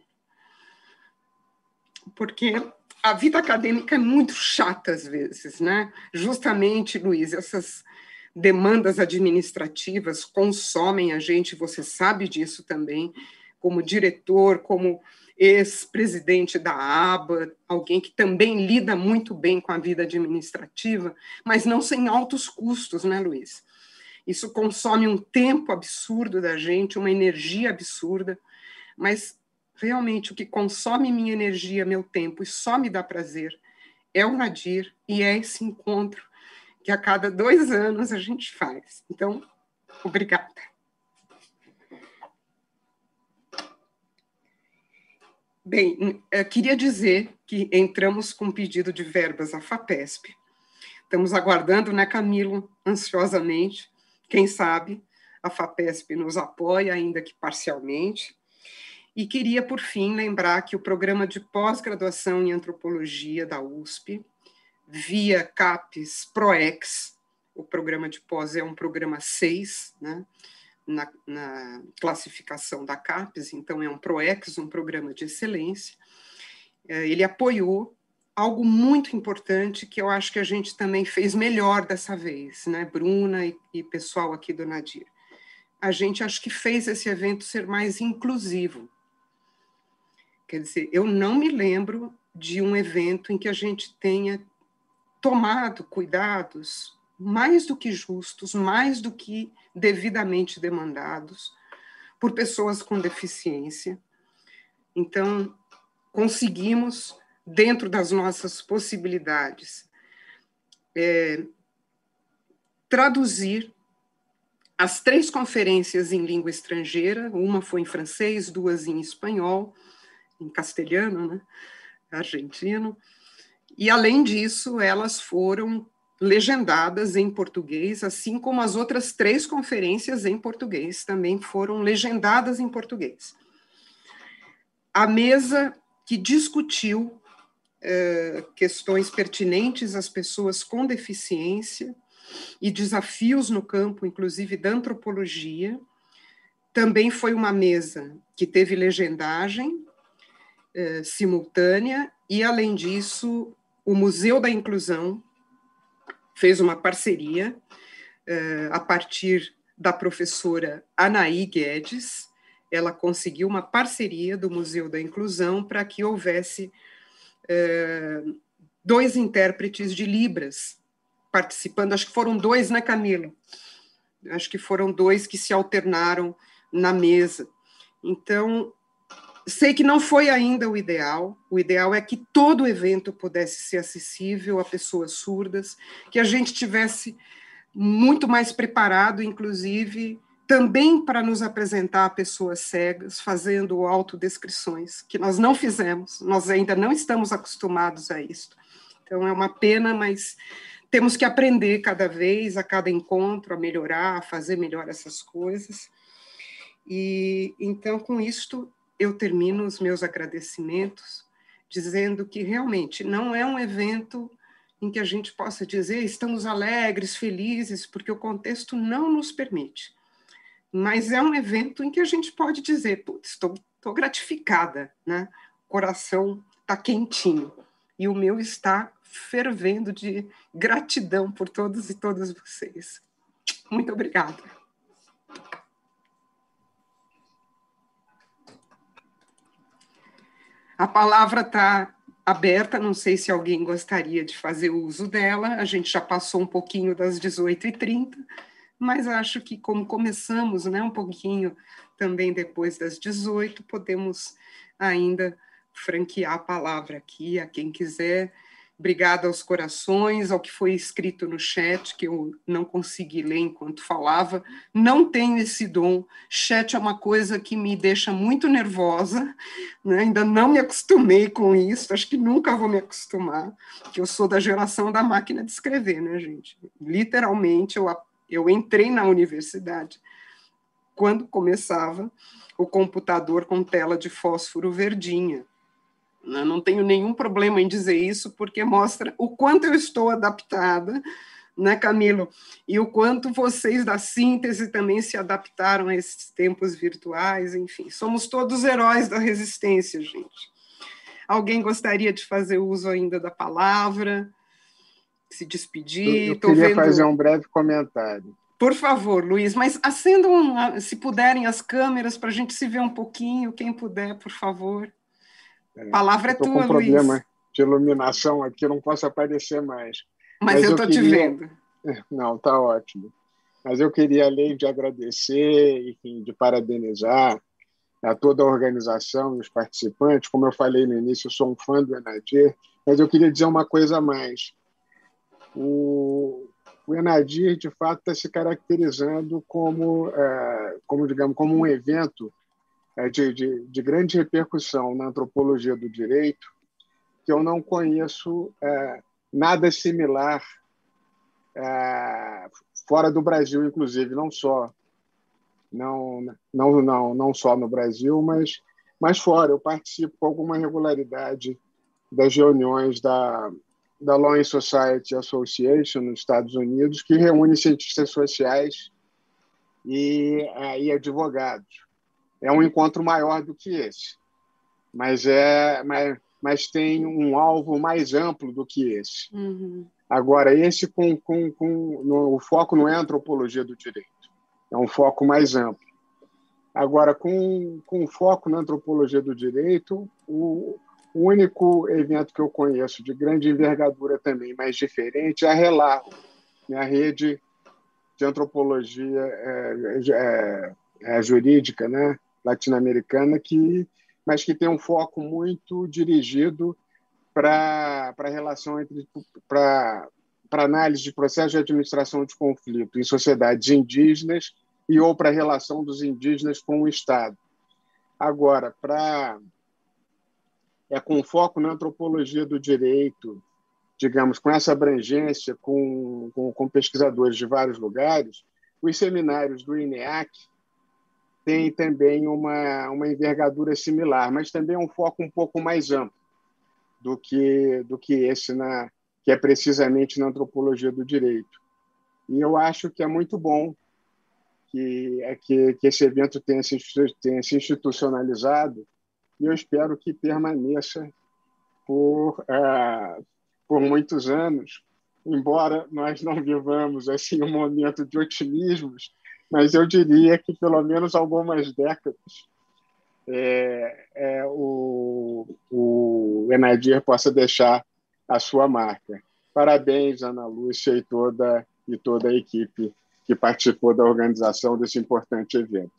[SPEAKER 1] Porque a vida acadêmica é muito chata às vezes, né? Justamente, Luiz, essas demandas administrativas consomem a gente, você sabe disso também, como diretor, como ex-presidente da ABA, alguém que também lida muito bem com a vida administrativa, mas não sem altos custos, né, Luiz? Isso consome um tempo absurdo da gente, uma energia absurda, mas realmente o que consome minha energia, meu tempo, e só me dá prazer, é o Nadir, e é esse encontro que a cada 2 anos a gente faz. Então, obrigada. Bem, eu queria dizer que entramos com pedido de verbas à FAPESP. Estamos aguardando, né, Camilo, ansiosamente. Quem sabe a FAPESP nos apoia, ainda que parcialmente. E queria, por fim, lembrar que o programa de pós-graduação em antropologia da USP, via CAPES PROEX, o programa de pós é um programa 6, né, na classificação da CAPES, então é um PROEX, um programa de excelência. Ele apoiou algo muito importante que eu acho que a gente também fez melhor dessa vez, né, Bruna e pessoal aqui do Nadir. A gente acho que fez esse evento ser mais inclusivo. Quer dizer, eu não me lembro de um evento em que a gente tenha tomado cuidados mais do que justos, mais do que devidamente demandados por pessoas com deficiência. Então, conseguimos, dentro das nossas possibilidades, traduzir as 3 conferências em língua estrangeira, uma foi em francês, 2 em espanhol, em castelhano, né, argentino, e, além disso, elas foram legendadas em português, assim como as outras 3 conferências em português também foram legendadas em português. A mesa que discutiu questões pertinentes às pessoas com deficiência e desafios no campo, inclusive da antropologia, também foi uma mesa que teve legendagem simultânea e, além disso, o Museu da Inclusão fez uma parceria a partir da professora Anaí Guedes. Ela conseguiu uma parceria do Museu da Inclusão para que houvesse 2 intérpretes de Libras participando. Acho que foram 2, né, Camilo? Acho que foram 2 que se alternaram na mesa. Então, sei que não foi ainda o ideal é que todo o evento pudesse ser acessível a pessoas surdas, que a gente tivesse muito mais preparado, inclusive, também para nos apresentar a pessoas cegas, fazendo autodescrições, que nós não fizemos, nós ainda não estamos acostumados a isso. Então, é uma pena, mas temos que aprender cada vez, a cada encontro, a melhorar, a fazer melhor essas coisas. E, então, com isto, eu termino os meus agradecimentos, dizendo que realmente não é um evento em que a gente possa dizer estamos alegres, felizes, porque o contexto não nos permite. Mas é um evento em que a gente pode dizer, putz, estou gratificada, né? O coração está quentinho, e o meu está fervendo de gratidão por todos e todas vocês. Muito obrigada. A palavra está aberta, não sei se alguém gostaria de fazer uso dela, a gente já passou um pouquinho das 18h30, mas acho que como começamos, né, um pouquinho também depois das 18, podemos ainda franquear a palavra aqui a quem quiser. Obrigada aos corações, ao que foi escrito no chat, que eu não consegui ler enquanto falava. Não tenho esse dom. Chat é uma coisa que me deixa muito nervosa, né? Ainda não me acostumei com isso, acho que nunca vou me acostumar, porque eu sou da geração da máquina de escrever, né, gente? Literalmente, eu entrei na universidade quando começava o computador com tela de fósforo verdinha. Eu não tenho nenhum problema em dizer isso, porque mostra o quanto eu estou adaptada, né, Camilo? E o quanto vocês da síntese também se adaptaram a esses tempos virtuais, enfim. Somos todos heróis da resistência, gente. Alguém gostaria de fazer uso ainda da palavra? Se despedir?
[SPEAKER 3] Eu queria fazer um breve comentário.
[SPEAKER 1] Por favor, Luiz, mas acendam, se puderem, as câmeras para a gente se ver um pouquinho, quem puder, por favor. A palavra é tua, Luiz.
[SPEAKER 3] Estou com problema de iluminação aqui, não posso aparecer mais.
[SPEAKER 1] Mas eu estou te vendo.
[SPEAKER 3] Não, está ótimo. Mas eu queria, além de agradecer, enfim, de parabenizar a toda a organização e os participantes. Como eu falei no início, eu sou um fã do Enadir, mas eu queria dizer uma coisa a mais. O Enadir, de fato, está se caracterizando como um evento de grande repercussão na antropologia do direito, que eu não conheço nada similar fora do Brasil, inclusive, não só no Brasil, mas fora. Eu participo com alguma regularidade das reuniões da Law and Society Association nos Estados Unidos, que reúne cientistas sociais e advogados. É um encontro maior do que esse, mas tem um alvo mais amplo do que esse.
[SPEAKER 1] Uhum.
[SPEAKER 3] Agora, esse o foco não é a antropologia do direito, é um foco mais amplo. Agora, com foco na antropologia do direito, o único evento que eu conheço de grande envergadura também, mas diferente, é a RELAR, a Rede de Antropologia Jurídica, né? Latino-americana, mas que tem um foco muito dirigido para a relação para análise de processos de administração de conflito em sociedades indígenas ou para a relação dos indígenas com o Estado. Agora, com foco na antropologia do direito digamos, com essa abrangência, com pesquisadores de vários lugares, os seminários do INEAC têm também uma envergadura similar, mas também um foco um pouco mais amplo do que esse, que é precisamente na antropologia do direito. E eu acho que é muito bom que esse evento tenha se institucionalizado, e eu espero que permaneça por muitos anos, embora nós não vivamos assim um momento de otimismos, mas eu diria que pelo menos algumas décadas o Enadir possa deixar a sua marca. Parabéns, Ana Lúcia, e toda a equipe que participou da organização desse importante evento.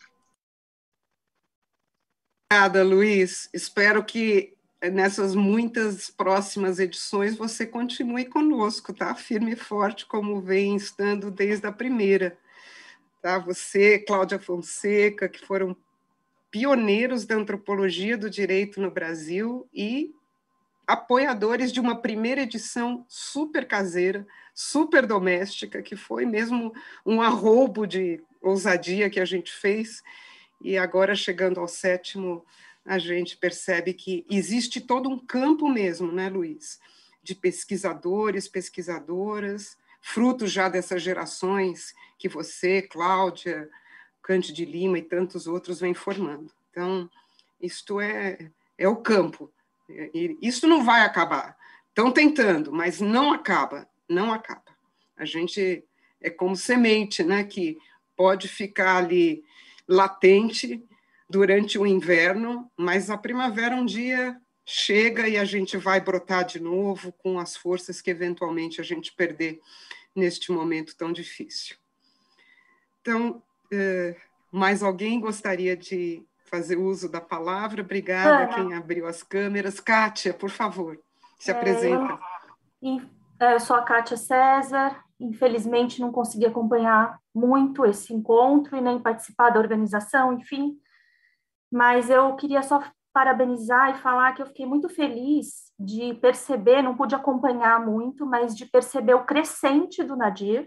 [SPEAKER 1] Obrigada, Luiz. Espero que nessas muitas próximas edições você continue conosco, tá? Firme e forte, como vem estando desde a primeira. Tá? Você, Cláudia Fonseca, que foram pioneiros da antropologia do direito no Brasil e apoiadores de uma primeira edição super caseira, super doméstica, que foi mesmo um arroubo de ousadia que a gente fez, e agora, chegando ao 7º, a gente percebe que existe todo um campo mesmo, né, Luiz, de pesquisadores, pesquisadoras, fruto já dessas gerações que você, Cláudia, Cândido de Lima e tantos outros vêm formando. Então, isto é o campo. E isso não vai acabar. Estão tentando, mas não acaba, não acaba. A gente é como semente, né, que pode ficar ali latente durante o inverno, mas a primavera um dia chega e a gente vai brotar de novo com as forças que eventualmente a gente perder neste momento tão difícil. Então, mais alguém gostaria de fazer uso da palavra? Obrigada a quem abriu as câmeras. Kátia, por favor, se apresenta.
[SPEAKER 6] Eu sou a Kátia César, infelizmente não consegui acompanhar muito esse encontro e nem participar da organização, enfim, mas eu queria só parabenizar e falar que eu fiquei muito feliz de perceber, não pude acompanhar muito, mas de perceber o crescente do Nadir.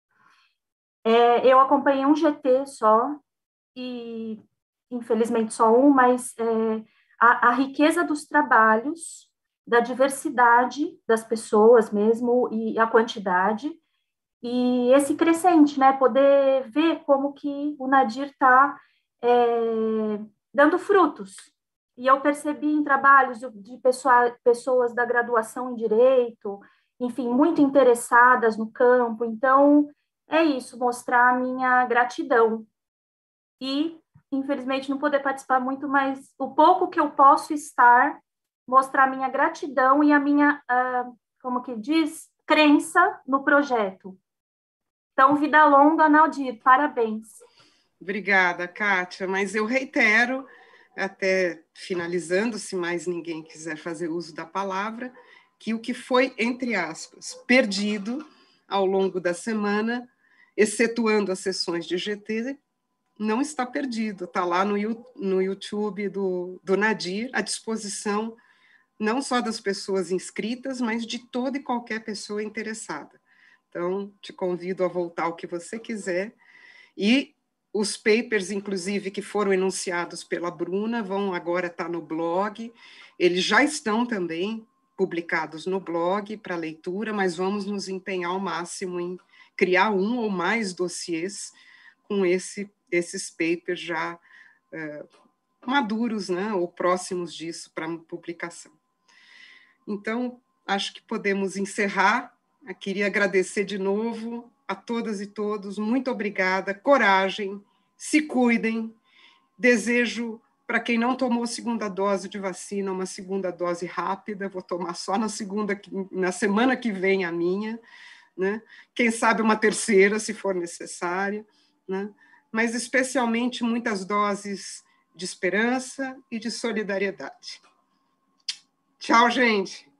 [SPEAKER 6] Eu acompanhei um GT só, e infelizmente só um, mas a riqueza dos trabalhos, da diversidade das pessoas mesmo, e a quantidade, e esse crescente, né, poder ver como que o Nadir está dando frutos. E eu percebi em trabalhos de pessoas da graduação em Direito, enfim, muito interessadas no campo. Então, é isso, mostrar a minha gratidão. E, infelizmente, não poder participar muito, mas o pouco que eu posso estar, mostrar a minha gratidão e a minha, como que diz, crença no projeto. Então, vida longa, Nadir, parabéns.
[SPEAKER 1] Obrigada, Kátia, mas eu reitero, até finalizando, se mais ninguém quiser fazer uso da palavra, que o que foi, entre aspas, perdido ao longo da semana, excetuando as sessões de GT, não está perdido, está lá no YouTube do Nadir, à disposição não só das pessoas inscritas, mas de toda e qualquer pessoa interessada. Então, te convido a voltar ao que você quiser, e os papers, inclusive, que foram enunciados pela Bruna, vão agora estar no blog, eles já estão também publicados no blog para leitura, mas vamos nos empenhar ao máximo em criar um ou mais dossiês com esses papers já maduros, né, ou próximos disso para publicação. Então, acho que podemos encerrar. Eu queria agradecer de novo a todas e todos, muito obrigada, coragem, se cuidem, desejo para quem não tomou segunda dose de vacina, uma segunda dose rápida, vou tomar só na semana que vem a minha, né? Quem sabe uma terceira, se for necessária, né? Mas especialmente muitas doses de esperança e de solidariedade. Tchau, gente!